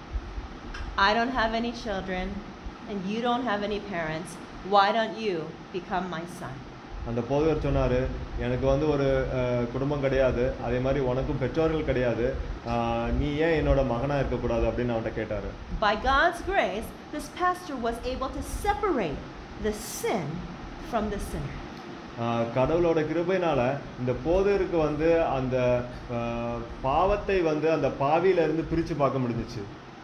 I don't have any children and you don't have any parents. Why don't you become my son? அந்த போதகர் சொன்னாரு, எனக்கு வந்து ஒரு குடும்பம் கிடையாது, அதே மாதிரி உனக்கும் பெற்றோர்கள் கிடையாது, நீ ஏன் என்னோட மகனா இருக்க கூடாது அப்படின்னு அவன்கிட்ட கேட்டாரு. By God's grace, this pastor was able to separate the sin from the sinner. கடவுளோட கிருபையினால இந்த போதகருக்கு வந்து அந்த பாவத்தை வந்து அந்த பாவியில இருந்து பிரிச்சு பார்க்க முடிஞ்சிச்சு.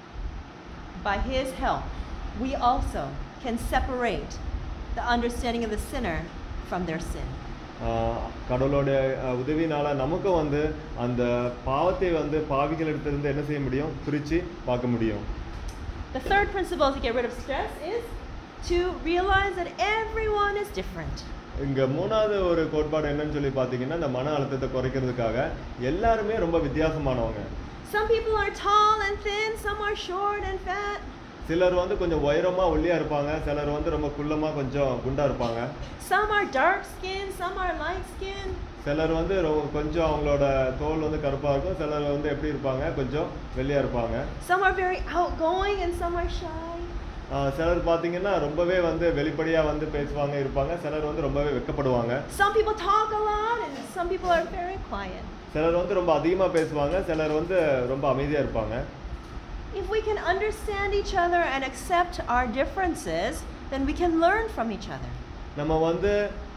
By his help, we also can separate the understanding of the sinner from their sin. கடவுளோட உதவினால நமக்கு வந்து அந்த பாவத்தை வந்து பாவிகளிடத்திலிருந்து என்ன செய்ய முடியும், பிரிச்சு பார்க்க முடியும். The third principle to get rid of stress is to realize that everyone is different. இங்க மூணாவது ஒரு கோட்பாடு என்னன்னு சொல்லி பாத்தீங்கன்னா, இந்த மன அழுத்தத்தை குறைக்கிறதுக்காக எல்லாருமே ரொம்ப வித்தியாசமானவங்க. Some people are tall and thin, some are short and fat. சிலர் வந்து கொஞ்சம் உயரமா ஒல்லியா இருப்பாங்க, சிலர் வந்து ரொம்ப குள்ளமா கொஞ்சம் குண்டா இருப்பாங்க. Some are dark skin, some are light skin. சிலர் வந்து கொஞ்சம் அவங்களோட தோல் வந்து கருப்பா இருக்கும், சிலர் வந்து எப்படி இருப்பாங்க, கொஞ்சம் வெள்ளையா இருப்பாங்க. Some are very outgoing and some are shy. சிலர் பாத்தீங்கன்னா ரொம்பவே வந்து வெளிப்படையா வந்து பேசுவாங்க இருப்பாங்க, சிலர் வந்து ரொம்பவே வெட்கப்படுவாங்க. Some people talk a lot and some people are very quiet. சிலர் வந்து ரொம்ப அதிகமா பேசுவாங்க, சிலர் வந்து ரொம்ப அமைதியா இருப்பாங்க. If we can understand each other and accept our differences, then we can learn from each other. நம்ம வந்து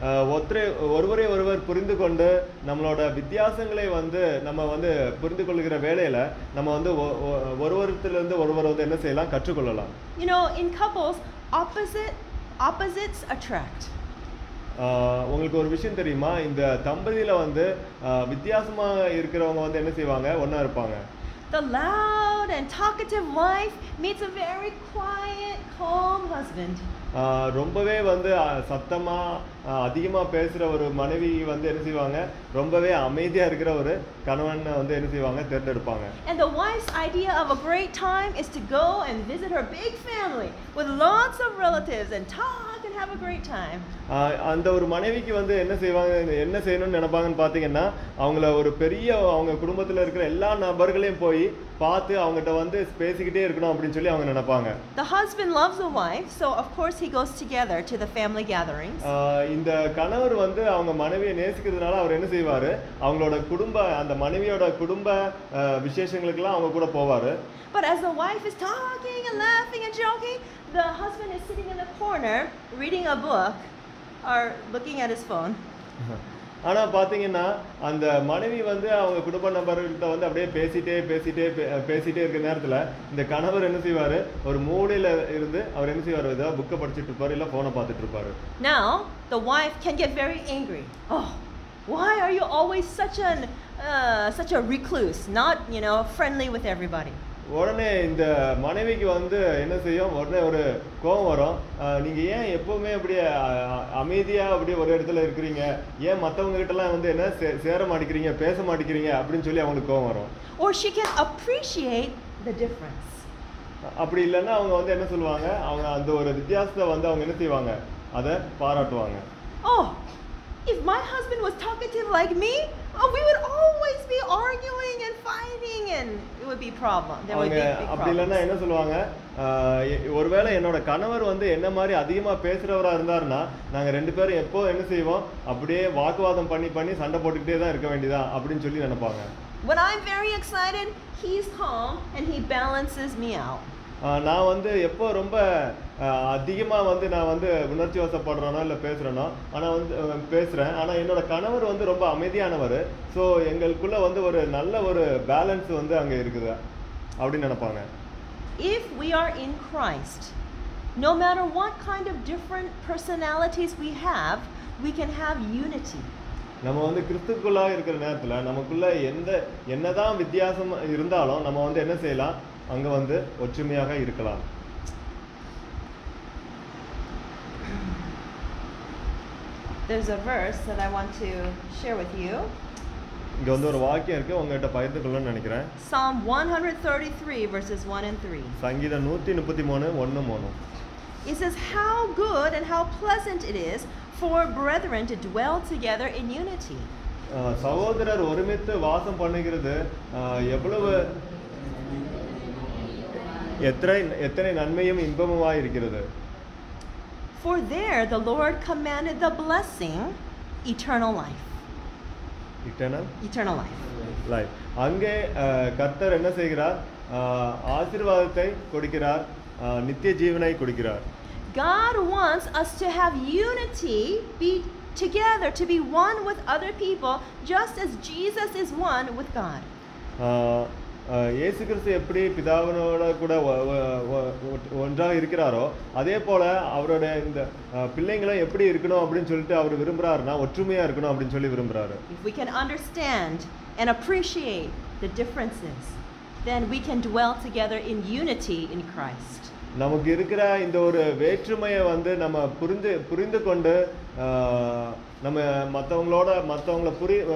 ஒருவரை ஒருவர் புரிந்து கொண்டு நம்மளோட வித்தியாசங்களை வந்து நம்ம வந்து புரிந்து கொள்கிற வேளையில நம்ம வந்து ஒருவரிடத்திலிருந்து ஒருவர் வந்து என்ன செய்யலாம், கற்றுக்கொள்ளலாம். You know, in couples, opposites attract. உங்களுக்கு ஒரு விஷயம் தெரியுமா, இந்த தம்பதியில வந்து வித்தியாசமா இருக்கிறவங்க வந்து என்ன செய்வாங்க, ஒண்ணா இருப்பாங்க. The loud and talkative wife meets a very quiet, calm husband. ரொம்பவே வந்து சத்தமா அதிகமா பேசுற ஒரு மனைவி வந்து என்ன செய்வாங்க, ரொம்பவே அமைதியா இருக்கிற ஒரு கணவன் வந்து என்ன செய்வாங்க, தேர்ந்தெடுப்பாங்க. And the wife's idea of a great time is to go and visit her big family with lots of relatives and talk and have a great time. அந்த ஒரு மனைவிக்கு வந்து என்ன செய்வாங்க, என்ன செய்யணும்னு நினைப்பாங்கன்னு பாத்தீங்கன்னா, அவங்கள ஒரு பெரிய அவங்க குடும்பத்துல இருக்கிற எல்லா நபர்களையும் போய் பார்த்து அவங்ககிட்ட வந்து பேசிக்கிட்டே இருக்கணும் அப்படின்னு சொல்லி அவங்க நினைப்பாங்க. The husband loves the wife, so of course he goes together to the family gatherings. இந்த கணவர் வந்து அவங்க மனைவியை நேசிக்கிறதுனால அவர் என்ன செய்வாரு, அவங்களோட குடும்ப அந்த மனைவியோட குடும்ப விசேஷங்களுக்கெல்லாம் அவங்க கூட போவாரு. But as the wife is talking and laughing and joking, the husband is sitting in the corner reading a book or looking at his phone. ஆனா பாத்தீங்கன்னா அந்த மனைவி வந்து அவங்க குடும்ப நபர்கள்ட்ட வந்து அப்படியே பேசிட்டே இருக்கிற நேரத்துல இந்த கணவர் என்ன செய்வாரு, ஒரு மூலையில இருந்து அவர் என்ன செய்வாரு, ஏதாவது புக்கை படிச்சுட்டு இருப்பாரு, இல்ல போனை பார்த்துட்டு இருப்பாரு. Now the wife can get very angry. Oh, why are you always such a recluse, not, you know, friendly with everybody? உடனே இந்த மனைவிக்கு வந்து என்ன செய்யும், உடனே ஒரு கோபம் வரும். நீங்க ஏன் எப்பவுமே அப்படியே அமைதியா அப்படியே ஒரு இடத்துல இருக்கிறீங்க, ஏன் மற்றவங்க கிட்டலாம் வந்து என்ன சேர மாட்டேங்கிறீங்க, பேச மாட்டேங்கிறீங்க அப்படின்னு சொல்லி அவங்களுக்கு கோபம் வரும். Or she can appreciate the difference. அப்படி இல்லைன்னா அவங்க வந்து என்ன சொல்லுவாங்க, அவங்க அந்த ஒரு வித்தியாசத்தை வந்து அவங்க என்ன செய்வாங்க, அதை பாராட்டுவாங்க. Oh, if my husband was talkative like me, we would always be arguing and fighting and it would be problem. There would be big problems. அப்படி இல்லைன்னா என்ன சொல்லுவாங்க, ஒருவேளை என்னோட கணவர் வந்து என்ன மாதிரி அதிகமா பேசுறவரா இருந்தாருன்னா நாங்க ரெண்டு பேரும் எப்போ என்ன செய்வோம், அப்படியே வாக்குவாதம் பண்ணி சண்டை போட்டுக்கிட்டே தான் இருக்க வேண்டியதா அப்படின்னு சொல்லி நினைப்பாங்க. When I'm very excited, he's calm and he balances me out. நான் வந்து எப்போ ரொம்ப அதிகமா வந்து நான் வந்து உணர்ச்சி வசப்படுறேனோ இல்லை பேசுறேனோ பேசுறேன், ஆனா என்னோட கணவர் வந்து ரொம்ப அமைதியானவர். ஸோ எங்களுக்குள்ள வந்து ஒரு நல்ல ஒரு பேலன்ஸ் வந்து அங்க இருக்குது அப்படின்னு நினைப்பாங்க. If we are in Christ, no matter what kind of different personalities we have, we can have unity. நம்ம வந்து கிறிஸ்துக்குள்ளா இருக்கிற நேரத்துல நமக்குள்ள என்னதான் வித்தியாசம் இருந்தாலும் நம்ம வந்து என்ன செய்யலாம், அங்க வந்து ஒற்றுமையாக இருக்கலாம். There's a verse that I want to share with you. இங்க வந்து ஒரு வாக்கியம் இருக்கு, உங்ககிட்ட பகிர்ந்து கொள்ளணும்னு நினைக்கிறேன். Psalm 133 verses 1 and 3. சங்கீதம் 133 1-3. It says, how good and how pleasant it is for brethren to dwell together in unity. சகோதரர் ஒருமித்து வாசம் பண்ணுகிறது எவ்வளவு எத்தனை நன்மையும் இன்பமுமாய் இருக்கிறது. For there the Lord commanded the blessing, eternal life. Eternal life. அங்கே கர்த்தர் என்ன செய்கிறார், ஆசீர்வாதத்தை கொடுக்கிறார், நித்திய ஜீவனை கொடுக்கிறார். God wants us to have unity, be together, to be one with other people, just as Jesus is one with God. இயேசு கிறிஸ்து எப்படி பிதாவினோட கூட ஒன்றாக இருக்கிறாரோ அதே போல அவரோட இந்த பிள்ளைங்களும் எப்படி இருக்கணும் அப்படின்னு சொல்லிட்டு அவர் விரும்புறாருன்னா ஒற்றுமையா இருக்கணும் அப்படின்னு சொல்லி விரும்புறாரு. If we can understand and appreciate the differences, then we can dwell together in unity in Christ. நமக்கு இருக்கிற இந்த ஒரு வேற்றுமையை வந்து நம்ம புரிந்து கொண்டு நம்ம மற்றவங்கள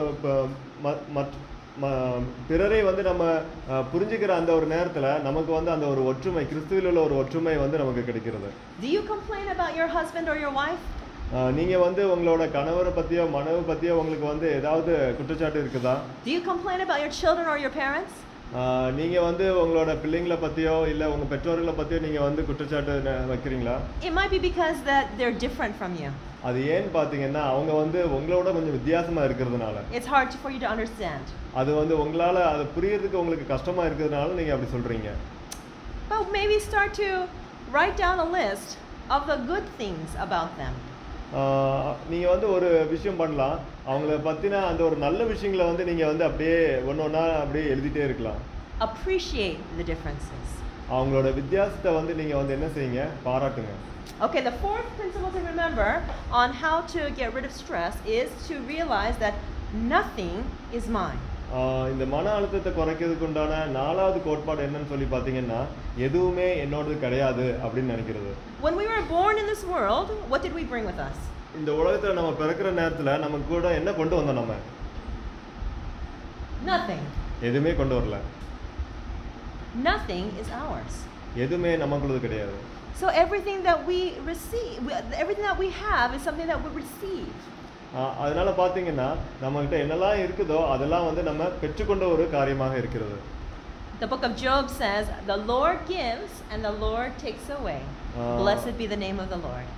பிறரை வந்து நம்ம புரிஞ்சுக்கிற அந்த ஒரு நேரத்துல நமக்கு வந்து அந்த ஒரு ஒற்றுமை, கிறிஸ்துவில் உள்ள ஒரு ஒற்றுமை வந்து நமக்கு கிடைக்கிறது. Do you complain about your husband or your wife? நீங்க வந்து உங்களோட கணவரை பத்தியோ மனைவி பத்தியோ உங்களுக்கு வந்து ஏதாவது குற்றச்சாட்டு இருக்குதா? Do you complain about your children or your parents? நீங்க வந்து உங்களோட பிள்ளைங்கள பத்தியோ இல்ல உங்க பெற்றோர்களை பத்தியோ நீங்க வந்து குற்றச்சாட்டு வைக்கிறீங்களா? It might be because that they're different from you. அது ஏன் பாத்தீங்கன்னா அவங்க வந்து உங்களோட கொஞ்சம் வித்தியாசமா இருக்கிறதுனால. It's hard for you to understand. அது வந்து உங்களால அது புரியறதுக்கு உங்களுக்கு கஷ்டமா இருக்கிறதுனால நீங்க அப்படி சொல்றீங்க. But maybe start to write down a list of the good things about them. நீங்க வந்து ஒரு விஷயம் பண்ணலாம். அவங்கள பத்தின அந்த ஒரு நல்ல விஷயங்களை வந்து நீங்க வந்து அப்படியே ஒண்ணொண்ணா அப்படியே எழுதிட்டே இருக்கலாம். Appreciate the differences. அவங்களோட வித்தியாசத்தை வந்து நீங்க வந்து என்ன செய்யுங்க? பாராட்டுங்க. Okay, the fourth principle to remember on how to get rid of stress is to realize that nothing is mine. இந்த மன அழுத்தத்தை குறைக்கிறதுக்கு உண்டான 4வது கோட்பாடு என்னன்னு சொல்லி பார்த்தீங்கன்னா எதுவுமே என்னோடது கிடையாது அப்படின்னு நினைக்கிறது. When we were born in this world, what did we bring with us? இந்த உலகத்துல நம்ம பிறக்கிற நேரத்துல நம்ம கூட என்ன கொண்டு வந்தோம் நம்ம? Nothing. எதுவுமே கொண்டு வரல. Nothing is ours. எதுவுமே நமக்குள்ளது கிடையாது. So everything that we receive, everything that we have is something that we receive. அதனால பாத்தீங்கன்னா நம்மகிட்ட என்னெல்லாம் இருக்குதோ அதெல்லாம் வந்து நம்ம பெற்றுக்கொண்ட ஒரு காரியமாக இருக்கிறது. The book of Job says, "The Lord gives and the Lord takes away. Blessed be the name of the Lord."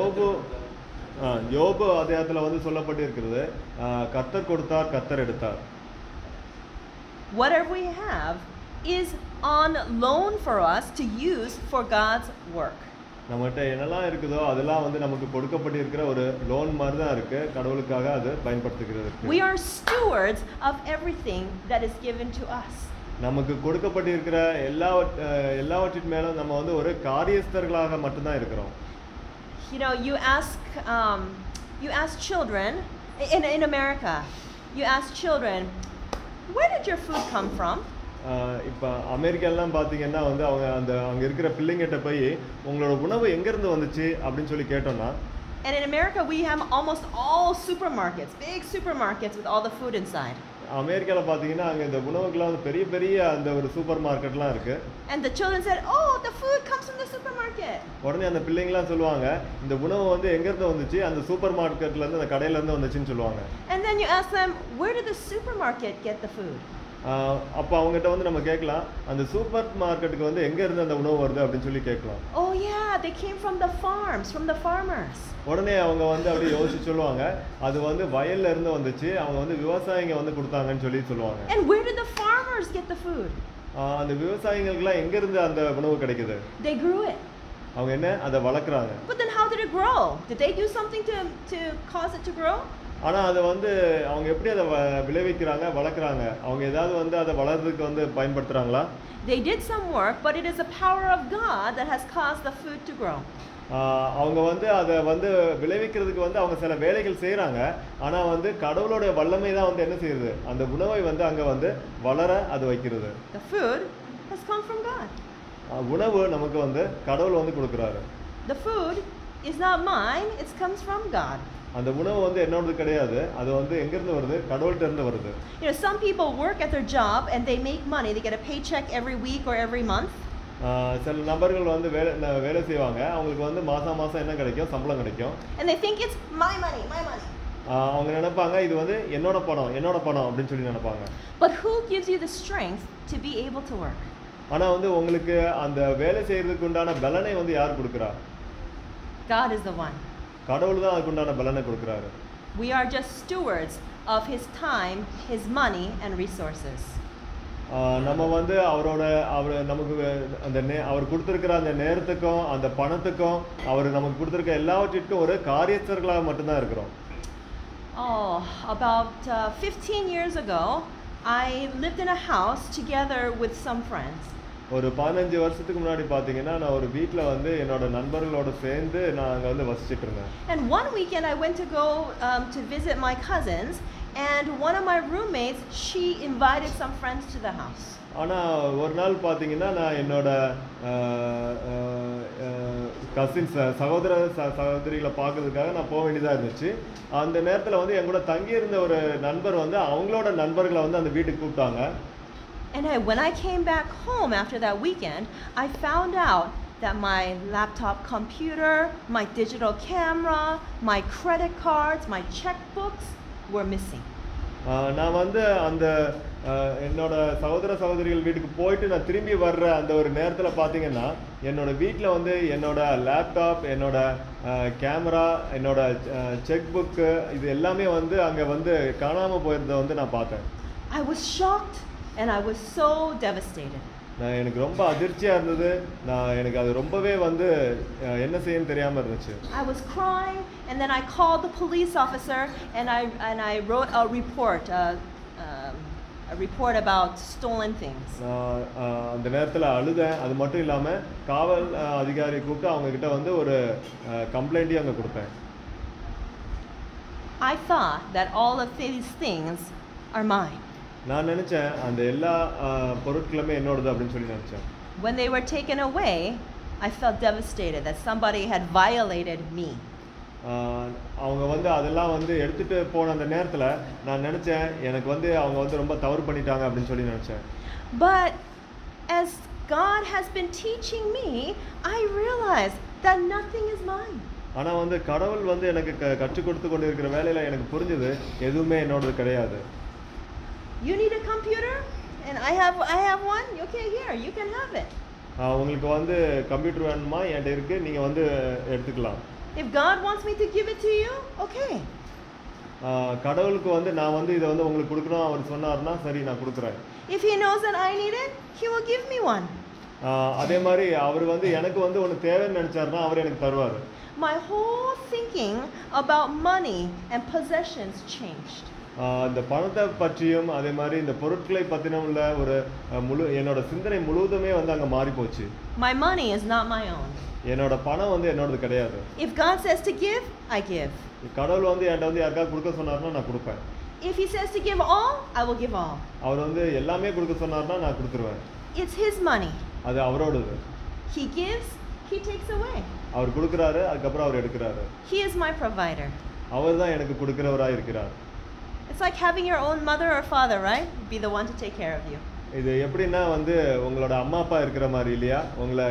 யோபு அத்தியாயத்துல வந்து சொல்லப்பட்டு இருக்கிறது, கர்த்தர் கொடுத்தார் கர்த்தர் எடுத்தார். Whatever we have is on loan for us to use for God's work. நம்மகிட்ட என்னெல்லாம் இருக்குதோ அதெல்லாம் வந்து நமக்கு கொடுக்கப்பட்டிருக்கிற ஒரு லோன் மாதிரி தான் இருக்கு, கடவுளுக்காக அது பயன்படுத்துகிறது. We are stewards of everything that is given to us. நமக்கு கொடுக்கப்பட்டிருக்கிற எல்லாவற்றின் மேல நம்ம வந்து ஒரு காரியஸ்தர்களாக மட்டும் தான் இருக்கிறோம். You know, you ask children in America, you ask children, where did your food come from? இப்போ அமெரிக்காலாம் பார்த்தீங்கன்னா வந்து அங்கே இருக்கிற பிள்ளைங்கிட்ட போய் உங்களோட உணவு எங்கேருந்து வந்துச்சு அப்படின்னு சொல்லி கேட்டோம்னா, and in America we have almost all supermarkets, big supermarkets with all the food inside. அமெரிக்கால பார்த்தீங்கன்னா அங்கே இந்த உணவுக்குலாம் வந்து பெரிய பெரிய அந்த ஒரு சூப்பர் மார்க்கெட்லாம் இருக்கு. And the children said, "Oh, the food comes from the supermarket." உடனே அந்த பிள்ளைங்களாம் சொல்லுவாங்க, இந்த உணவு வந்து எங்கேருந்து வந்துச்சு? அந்த சூப்பர் மார்க்கெட்ல இருந்து, அந்த கடையில இருந்து வந்துச்சுன்னு சொல்லுவாங்க. And then you ask them, "Where did the supermarket get the food?" அப்போ அவங்ககிட்ட வந்து நம்ம கேட்கலாம், அந்த சூப்பர் மார்க்கெட்டுக்கு வந்து எங்க இருந்து அந்த உணவு வருது அப்படின்னு சொல்லி கேட்கலாம். Oh yeah, they came from the farms, from the farmers. உடனே அவங்க வந்து அப்படியே யோசிச்சு சொல்லுவாங்க, அது வந்து வயல்ல இருந்து வந்துச்சு, அவங்க வந்து விவசாயிங்க வந்து கொடுத்தாங்கன்னு சொல்லி சொல்லுவாங்க. And where did the farmers get the food? அந்த விவசாயிகளுக்குலாம் எங்க இருந்து அந்த உணவு கிடைக்குது? They grew it. அவங்க என்ன அதை வளர்க்குறாங்க. But then how did it grow? Did they do something to cause it to grow? ஆனா அதை வந்து அவங்க எப்படி அதை விளைவிக்கிறாங்க, வளர்க்குறாங்க? அவங்க ஏதாவது வந்து அதை வளர்றதுக்கு வந்து பயன்படுத்துறாங்களா? They did some work, but it is the power of God that has caused the food to grow. அவங்க வந்து அதை வந்து விளைவிக்கிறதுக்கு வந்து அவங்க சில வேலைகள் செய்கிறாங்க. ஆனால் வந்து கடவுளோட வல்லமை தான் வந்து என்ன செய்யுது, அந்த உணவை வந்து அங்கே வந்து வளர அது வைக்கிறது. The food has come from God. உணவு நமக்கு வந்து கடவுள் வந்து கொடுக்குறாரு. The food is not mine, it comes from God. அந்த உணவு வந்து என்னோடது கிடையாது, அது வந்து எங்கிருந்து வருது? கடவுள்கிட்ட இருந்து வருது. You know, some people work at their job and they make money, they get a paycheck every week or every month. சில நபர்கள் வந்து வேலை செய்வாங்க, அவங்களுக்கு வந்து மாசம் என்ன கிடைக்கும்? சம்பளம் கிடைக்கும். And they think it's my money. அவங்க நினைப்பாங்க இது வந்து என்னோட பணம் அப்படின்னு சொல்லி நினைப்பாங்க. But who gives you the strength to be able to work? ஆனா வந்து உங்களுக்கு அந்த வேலை செய்யறதுக்கு உண்டான பலனை வந்து யார் கொடுக்குறா? God is the one. கடவுள் தான் அதுக்கு உண்டான பலனை கொடுக்குறாரு. We are just stewards of his time, his money and resources. நம்ம வந்து அவர் நமக்கு அவர் கொடுத்திருக்கிற அந்த நேரத்துக்கும் அந்த பணத்துக்கும் அவர் நமக்கு கொடுத்திருக்க எல்லாவற்றிற்கும் ஒரு காரியஸ்தர்களாக மட்டும்தான் இருக்கிறோம். About 15 years ago, I lived in a house together with some friends. ஒரு 15 வருஷத்துக்கு முன்னாடி பாத்தீங்கன்னா நான் ஒரு வீட்ல வந்து என்னோட நண்பர்களோட சேர்ந்து நான் அங்க வந்து வசிச்சிட்டு இருந்தேன். And one weekend I went to go to visit my cousins, and one of my roommates, she invited some friends to the house. ஆனா ஒரு நாள் பாத்தீங்கன்னா நான் என்னோட கசின்ஸ் சகோதரிகளை பார்க்கறதுக்காக நான் போக வேண்டியதா இருந்துச்சு. அந்த நேரத்துல வந்து என் கூட தங்கி இருந்த ஒரு நண்பர் வந்து அவங்களோட நண்பர்களை வந்து அந்த வீட்டுக்கு கூப்பிட்டாங்க. And when I came back home after that weekend, I found out that my laptop computer, my digital camera, my credit cards, my checkbooks were missing. நான் வந்து அந்த என்னோட சகோதர சகோதரிகள் வீட்டுக்கு போயிட்டு நான் திரும்பி வர்ற அந்த ஒரு நேரத்தில் பார்த்தீங்கன்னா என்னோட வீட்டில் வந்து என்னோட லேப்டாப், என்னோட கேமரா, என்னோட செக் புக்கு இது எல்லாமே வந்து அங்கே வந்து காணாமல் போயிருந்ததை வந்து நான் பார்த்தேன். I was shocked and I was so devastated. எனக்கு ரொம்ப அதிர்ச்சியா இருந்தது. எனக்கு அது ரொம்பவே வந்து என்ன செய்யணும்னு தெரியாம இருந்துச்சு. I was crying and then I called the police officer and I wrote a report about stolen things. அந்த நேரத்துல அழுதேன். அது மட்டும் இல்லாம காவல் அதிகாரி கூப்பிட்டு அவங்க கிட்ட வந்து ஒரு கம்ப்ளைண்ட்டையும் அங்க கொடுத்தேன். I thought that all of these things are mine. நான் நினைச்சேன் அந்த எல்லா பொருட்களுமே என்னோடது அப்படின்னு சொல்லி நினைச்சேன். When they were taken away, I felt devastated that somebody had violated me. அவங்க வந்து அதெல்லாம் வந்து எடுத்துட்டு போன அந்த நேரத்துல நான் நினைச்சேன் எனக்கு வந்து அவங்க வந்து ரொம்ப தவறு பண்ணிட்டாங்க அப்படின்னு சொல்லி நினைச்சேன். But as God has been teaching me, I realized that nothing is mine. ஆனா வந்து கடவுள் வந்து எனக்கு கற்றுக் கொடுத்து கொண்டு இருக்கிற வேலையில எனக்கு புரிஞ்சது எதுவுமே என்னோடது கிடையாது. You need a computer and I have one. Okay, here you can have it. உங்களுக்கு வந்து கம்ப்யூட்டர் வேணுமா? என்கிட்ட இருக்கு, நீங்க வந்து எடுத்துக்கலாம். If God wants me to give it to you, okay. கடவுளுக்கு வந்து நான் வந்து இத வந்து உங்களுக்கு கொடுக்கணும் அவர் சொன்னார்னா சரி நான் கொடுக்கிறேன். If he knows that I need it, he will give me one. அதே மாதிரி அவர் வந்து எனக்கு வந்து ஒன்னு தேவைன்னு நினைச்சாருன்னா அவர் எனக்கு தருவார். My whole thinking about money and possessions changed. இந்த பணத்தை பற்றியும் அதே மாதிரி இந்த பொருட்களை பத்தின உள்ள ஒரு என்னோட சிந்தனை முழுவதுமே வந்து அங்க மாறி போச்சு. My money is not my own. என்னோட பணம் வந்து என்னோடது கிடையாது. If God says to give, I give. கடவுள் வந்து என்கிட்ட வந்து யாருக்காவது கொடுக்க சொன்னார்னா நான் கொடுப்பேன். If he says to give all, I will give all. அவர் வந்து எல்லாமே கொடுக்க சொன்னார்னா நான் கொடுத்துருவேன். It's his money. அது அவரோடது. He gives, he takes away. அவர் கொடுக்கறாரு, அதுக்கு அப்புறம் அவர் எடுக்கறாரு. He is my provider. அவர் தான் எனக்கு கொடுக்கிறவராய் இருக்கிறார். It's like having your own mother or father, right? Be the one to take care of you. இது எப்படின்னா வந்து உங்களோட அம்மா அப்பா இருக்கிற மாதிரி இல்லையா?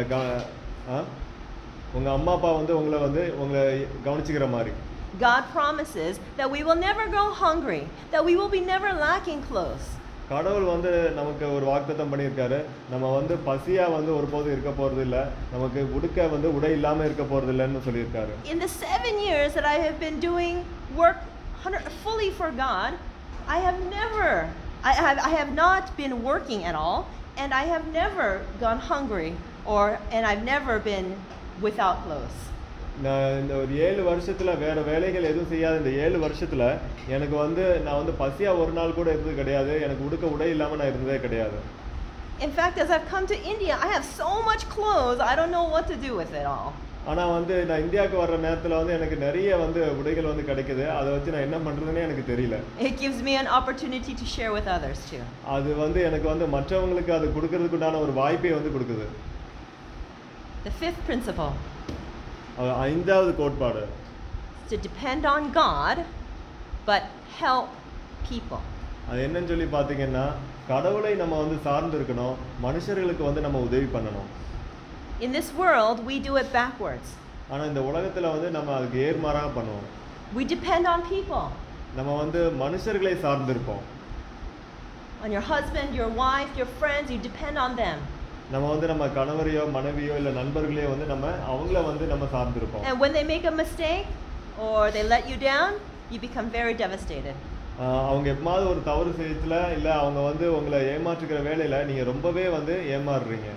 உங்க அம்மா அப்பா வந்து உங்களை கவனிச்சுக்கிற மாதிரி. God promises that we will never go hungry, that we will be never lacking clothes. கடவுள் வந்து நமக்கு ஒரு வாக்குத்தத்தம் பண்ணியிருக்காரு. நம்ம வந்து பசியா வந்து ஒருபோதும் இருக்க போறது இல்ல, நமக்கு உடுக்க வந்து உடை இல்லாம இருக்க போறது இல்லன்னு சொல்லியிருக்காரு. In the 7 years that I have been doing work fully for God, I have not been working at all, and I have never gone hungry and I've never been without clothes. நான் இந்த ஒரு 7 வருஷத்துல வேற வேலைகள் எதுவும் செய்யாத இந்த 7 வருஷத்துல எனக்கு வந்து நான் வந்து பசியா ஒரு நாள் கூட இருந்தது கிடையாது. எனக்கு உடுக்க உடை இல்லாம நான் இருந்ததே கிடையாது. In fact, as I've come to India, I have so much clothes, I don't know what to do with it all. ஆனா வந்து நான் இந்தியாவுக்கு வர்ற நேரத்துல வந்து எனக்கு நிறைய வந்து உடைகள் வந்து கிடைக்குது. அதை வச்சு நான் என்ன பண்றதுன்னே எனக்கு தெரியல. It gives me an opportunity to share with others too. அது வந்து எனக்கு வந்து மற்றவங்களுக்கு அது கொடுக்கிறதுக்கு உண்டான ஒரு வாய்ப்பை வந்து கொடுக்குது. The fifth principle. ஐந்தாவது கோட்பாடு. To depend on God but help people. அது என்னன்னு சொல்லி பாத்தீங்கன்னா கடவுளை நம்ம வந்து சார்ந்து இருக்கணும், மனுஷர்களுக்கு வந்து நம்ம உதவி பண்ணணும். In this world we do it backwards. ஆனா இந்த உலகத்துல வந்து நம்ம அதுக்கு ஏர்மாறாக பண்ணுவோம். We depend on people. நம்ம வந்து மனுஷர்களை சார்ந்து இருப்போம். On your husband, your wife, your friends, you depend on them. நம்ம வந்து நம்ம கணவரையோ மனைவியோ இல்ல நண்பர்களையோ வந்து நம்ம அவங்கள வந்து நம்ம சார்ந்து இருப்போம். And when they make a mistake or they let you down, you become very devastated. அவங்க எப்பமாவது ஒரு தவறு செய்யத்துல இல்ல அவங்க வந்து உங்களை ஏமாற்றுகிற வேளையில நீங்க ரொம்பவே வந்து ஏமாறுறீங்க.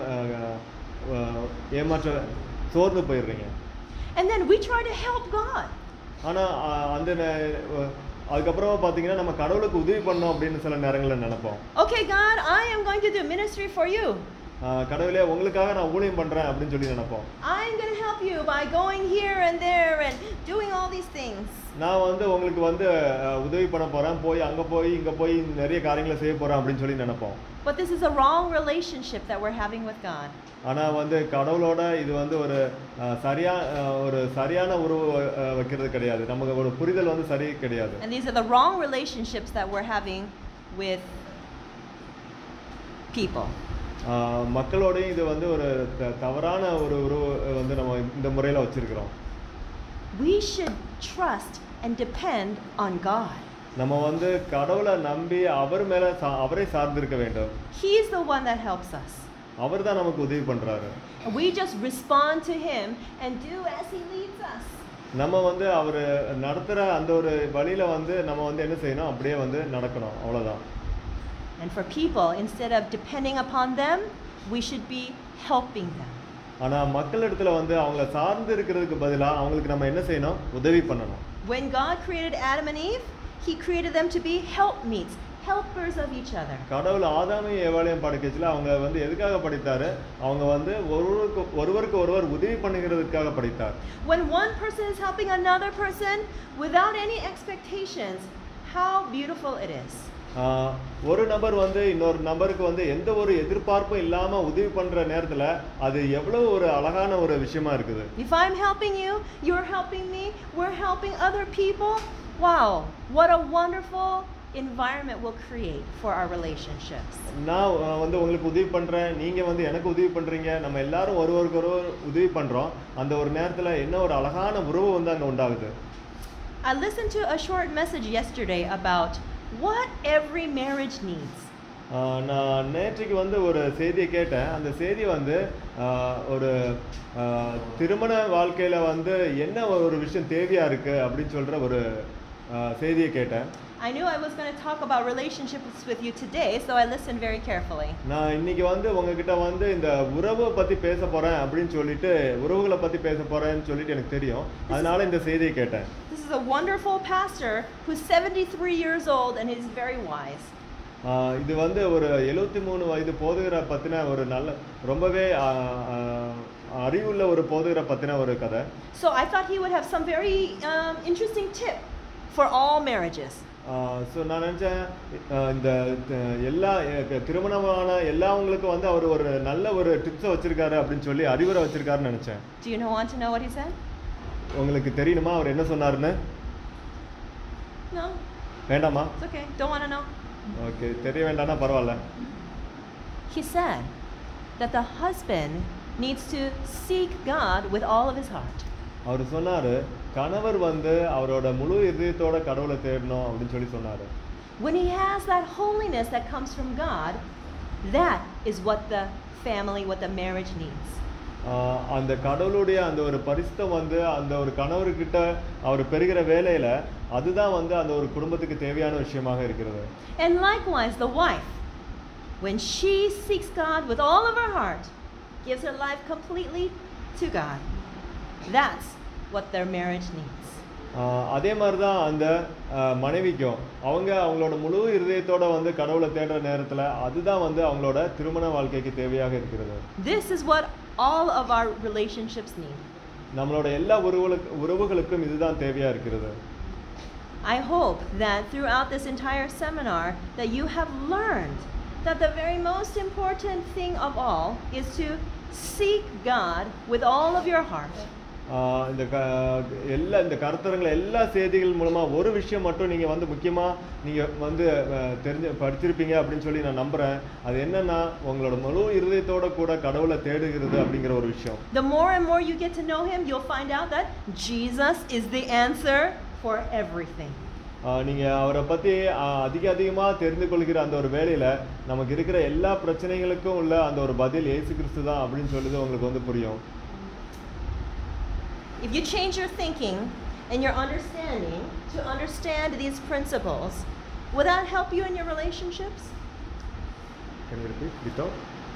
ஏமாற்ற சோர்ந்து போயிடுறீங்க. And then we try to help God. ஆனா அந்த அதுக்கப்புறமா பாத்தீங்கன்னா நம்ம கடவுளுக்கு உதவி பண்ணோம் அப்படின்னு சில நேரங்கள்ல நினைப்போம். Okay God, I am going to do ministry for you. கடவுளே உங்களுக்காக நான் ஊழியம் பண்றேன் அப்படின்னு சொல்லி நினைப்போம். I'm going to help you by going here and there and doing all these things. நான் வந்து உங்களுக்கு வந்து உதவி பண்ண போறேன், போய் அங்க போய் இங்க போய் நிறைய காரியங்களை செய்ய போறேன் அப்படின்னு சொல்லி நினைப்போம். But this is a wrong relationship that we're having with God. ஆனா வந்து கடவுளோட இது வந்து ஒரு சரியான உறவு வைக்கிறது கிடையாது. நமக்கு ஒரு புரிதல் வந்து சரி கிடையாது. And these are the wrong relationships that we're having with people. மக்களோட இது வந்து ஒரு தவறான ஒரு உறவு வந்து நம்ம இந்த முறையில வச்சிருக்கிறோம். We should trust and depend on God. நம்ம வந்து கடவுளை நம்பி அவர் மேல அவரை சார்ந்திருக்க வேண்டும். He is the one that helps us. அவர் தான் நமக்கு உதவி பண்றாரு. We just respond to him and do as he leads us. நம்ம வந்து அவர் நடத்துற அந்த ஒரு வழியில வந்து நம்ம வந்து என்ன செய்யணும், அப்படியே வந்து நடக்கணும், அவ்வளவுதான். And for people, instead of depending upon them, we should be helping them. ஆனா மக்களிடத்துல வந்து அவங்கள சார்ந்து இருக்கிறதுக்கு பதிலா அவங்களுக்கு நம்ம என்ன செய்யணும், உதவி பண்ணணும். When God created Adam and Eve, he created them to be helpmeets, helpers of each other. கடவுள் ஆதாமையும் ஏவாளையும் படைக்கச்சல அவங்க வந்து எதுக்காக படைத்தாரு, அவங்க வந்து ஒருவருக்கு ஒருவர் உதவி பண்ணுகிறதுக்காக படைத்தார். When one person is helping another person without any expectations, how beautiful it is. ஒரு நபர் வந்து இன்னொரு நபருக்கு வந்து எந்த ஒரு எதிர்பார்ப்பும் இல்லாம உதவி பண்ற நேரத்துல அது எவ்வளவு ஒரு அழகான ஒரு விஷயமா இருக்குது. If I'm helping you, you're helping me, we're helping other people. Wow, what a wonderful environment we'll create for our relationships. நான் வந்து உங்களுக்கு உதவி பண்றேன், நீங்க வந்து எனக்கு உதவி பண்றீங்க, நம்ம எல்லாரும் ஒருவருக்கு ஒருவர் உதவி பண்றோம். அந்த ஒரு நேரத்துல என்ன ஒரு அழகான உறவு வந்து அங்க உண்டாகுது. I listened to a short message yesterday about what every marriage needs. நான் நேற்றுக்கு வந்து ஒரு செய்தியை கேட்டேன். அந்த செய்தி வந்து ஒரு திருமண வாழ்க்கையில வந்து என்ன ஒரு விஷயம் தேவையா இருக்கு அப்படின்னு சொல்ற ஒரு செய்தியை கேட்டேன். I knew I was going to talk about relationships with you today, so I listened very carefully. நான் இன்னைக்கு வந்து உங்ககிட்ட வந்து இந்த உறவை பத்தி பேச போறேன் அப்படின்னு சொல்லிட்டு உறவுகளை பத்தி பேச போறேன்னு சொல்லிட்டு எனக்கு தெரியும். அதனால இந்த செய்தியை கேட்டேன். This is a wonderful pastor who's 73 years old and he's very wise. இது வந்து ஒரு 73 வயது போதகரை பத்தின ஒரு நல்ல ரொம்பவே அறிவுள்ள ஒரு போதகரை பத்தின ஒரு கதை. So I thought he would have some very interesting tip for all marriages. So நான் நினச்சேன் இந்த எல்லா திருமணமான எல்லாவங்களுக்கும் வந்து அவர் ஒரு நல்ல ஒரு டிப்ஸை வச்சிருக்காரு அப்படின்னு சொல்லி அறிவுரை வச்சிருக்காருன்னு நினச்சேன். Do you want to know what he said? உங்களுக்கு தெரியுமா அவர் என்ன சொன்னாருன்னு? No. வேண்டாமா? It's okay. Don't want to know. Okay, தெரிய வேண்டாம்னா பரவாயில்ல. He said that the husband needs to seek God with all of his heart. அவர் சொன்னாரு கணவர் வந்து அவரோட முழு இதயத்தோட கடவுளை தேடணும் அப்படின்னு சொல்லி சொன்னாரு. When he has that holiness that comes from God, that is what the family, what the marriage needs. அந்த கடவுளுடைய அந்த ஒரு பரிசுத்தம் வந்து அந்த ஒரு கணவர்கிட்ட அவர் பெறுகிற வேலையில அதுதான் வந்து அந்த ஒரு குடும்பத்துக்கு தேவையான விஷயமாக இருக்கிறது. And likewise the wife, when she seeks God with all of her heart, gives her life completely to God, that's what their marriage needs. அதே மாதிரி தான் அந்த மனைவிக்கும் அவங்களோட முழு இருதயத்தோட வந்து கடவுளை தேடுற நேரத்துல அதுதான் வந்து அவங்களோட திருமண வாழ்க்கைக்கு தேவையாக இருக்கிறது. This is what all of our relationships need. நம்மளோட எல்லா உறவுகளுக்கும் இதுதான் தேவையா இருக்கிறது. I hope that throughout this entire seminar that you have learned that the very most important thing of all is to seek God with all of your heart. இந்த கருத்தரங்களை எல்லா செய்திகள் மூலமா ஒரு விஷயம் மட்டும் நீங்க வந்து முக்கியமா நீங்க வந்து படிச்சிருப்பீங்க அப்படின்னு சொல்லி நான் நம்புறேன். அது என்னன்னா உங்களோட முழு இருதயத்தோட கூட கடவுளை தேடுகிறது அப்படிங்கிற ஒரு விஷயம். The more and more you get to know him, you'll find out that Jesus is the answer for everything. நீங்க அவரை பத்தி அதிகமா தெரிந்து கொள்கிற அந்த ஒரு வேளையில நமக்கு இருக்கிற எல்லா பிரச்சனைகளுக்கும் உள்ள அந்த ஒரு பதில் இயேசு கிறிஸ்து தான் அப்படின்னு சொல்லிட்டு உங்களுக்கு வந்து புரியும். If you change your thinking and your understanding to understand these principles, will that help you in your relationships? Can you repeat? Without?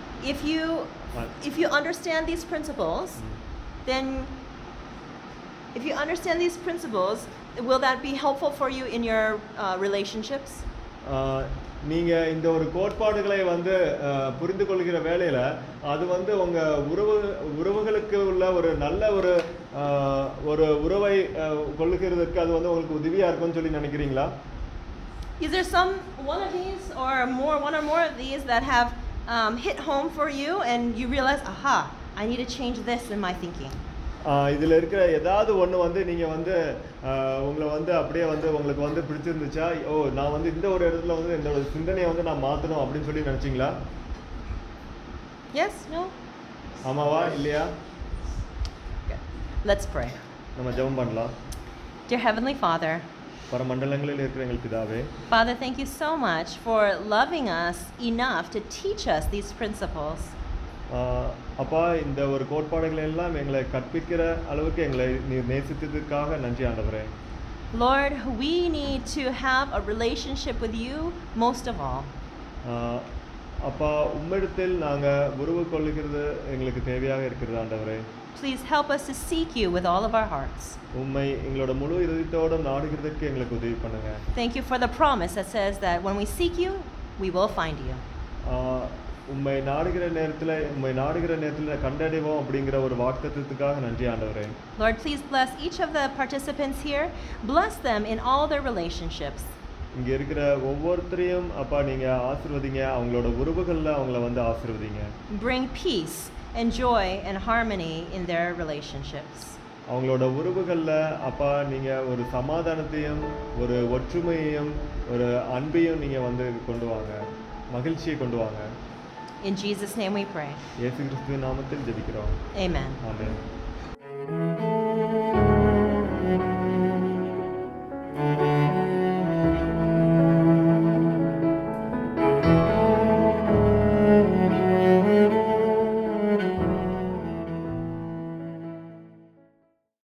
If you understand these principles, then if you understand these principles, will that be helpful for you in your relationships? நீங்க இந்த ஒரு கோட்பாடுகளை வந்து புரிந்து கொள்கிற வேளையில அது வந்து உங்க உறவுகளுக்கு உள்ள ஒரு நல்ல ஒரு உறவை கொள்ளுகிறதுக்கு அது வந்து உங்களுக்கு உதவியா இருக்கும்னு சொல்லி நினைக்கிறீங்களா? Is there one or more of these that have hit home for you and you realize, aha, I need to change this in my thinking? இதில் இருக்கிற ஏதாவது ஒன்று வந்து நீங்கள் வந்து உங்களை வந்து அப்படியே வந்து உங்களுக்கு வந்து பிடிச்சிருந்துச்சா, நான் வந்து இந்த ஒரு இடத்துல வந்து என்னோட சிந்தனையை வந்து நான் மாற்றணும் அப்படின்னு சொல்லி நினச்சிங்களா? Yes, no? ஆமாவா இல்லையா? Let's pray. நம்ம ஜெபம் பண்ணலாம். Dear Heavenly Father, பரமண்டலங்களில் இருக்கிற எங்கள் பிதாவே, Father, thank you so much for loving us enough to teach us these principles. அப்பா, இந்த ஒரு கோட்பாடுகளை எல்லாம் எங்களை கற்பிக்கிற அளவுக்கு எங்களை நீர் நேசித்ததுக்காக நன்றி ஆண்டவரே. Lord, we need to have a relationship with you most of all. அப்பா, உம்மிடத்தில் நாங்கள் உறவு கொள்ளுகிறது எங்களுக்கு தேவையாக இருக்கிறது ஆண்டவரே. Please help us to seek you with all of our hearts. உம்மை எங்களோட முழு இதயத்தோட நாடுகிறதுக்கு எங்களுக்கு உதவி பண்ணுங்க. Thank you for the promise that says that when we seek you, we will find you. உம்மை நாடுகிற நேரத்தில் கண்டடைவோம் அப்படிங்கிற ஒரு வாக்குத்தத்தத்துக்காக நன்றி ஆண்டவரே. Lord, please bless each of the participants here. Bless them in all their relationships. இங்க இருக்கிற ஒவ்வொருத்தரையும் அப்பா நீங்க ஆசீர்வதிங்க, அவங்களோட உறவுகளில் அவங்கள வந்து ஆசீர்வதிங்க. Bring peace and joy and harmony in their relationships. அவங்களோட உறவுகளில் அப்பா நீங்க ஒரு சமாதானத்தையும் ஒரு ஒற்றுமையையும் ஒரு அன்பையும் நீங்க வந்து கொண்டு வாங்க, மகிழ்ச்சியை கொண்டு வாங்க. In Jesus' name we pray. இயேசு கிறிஸ்துவின் நாமத்தில் ஜெபிக்கிறோம். Amen. ஆமென்.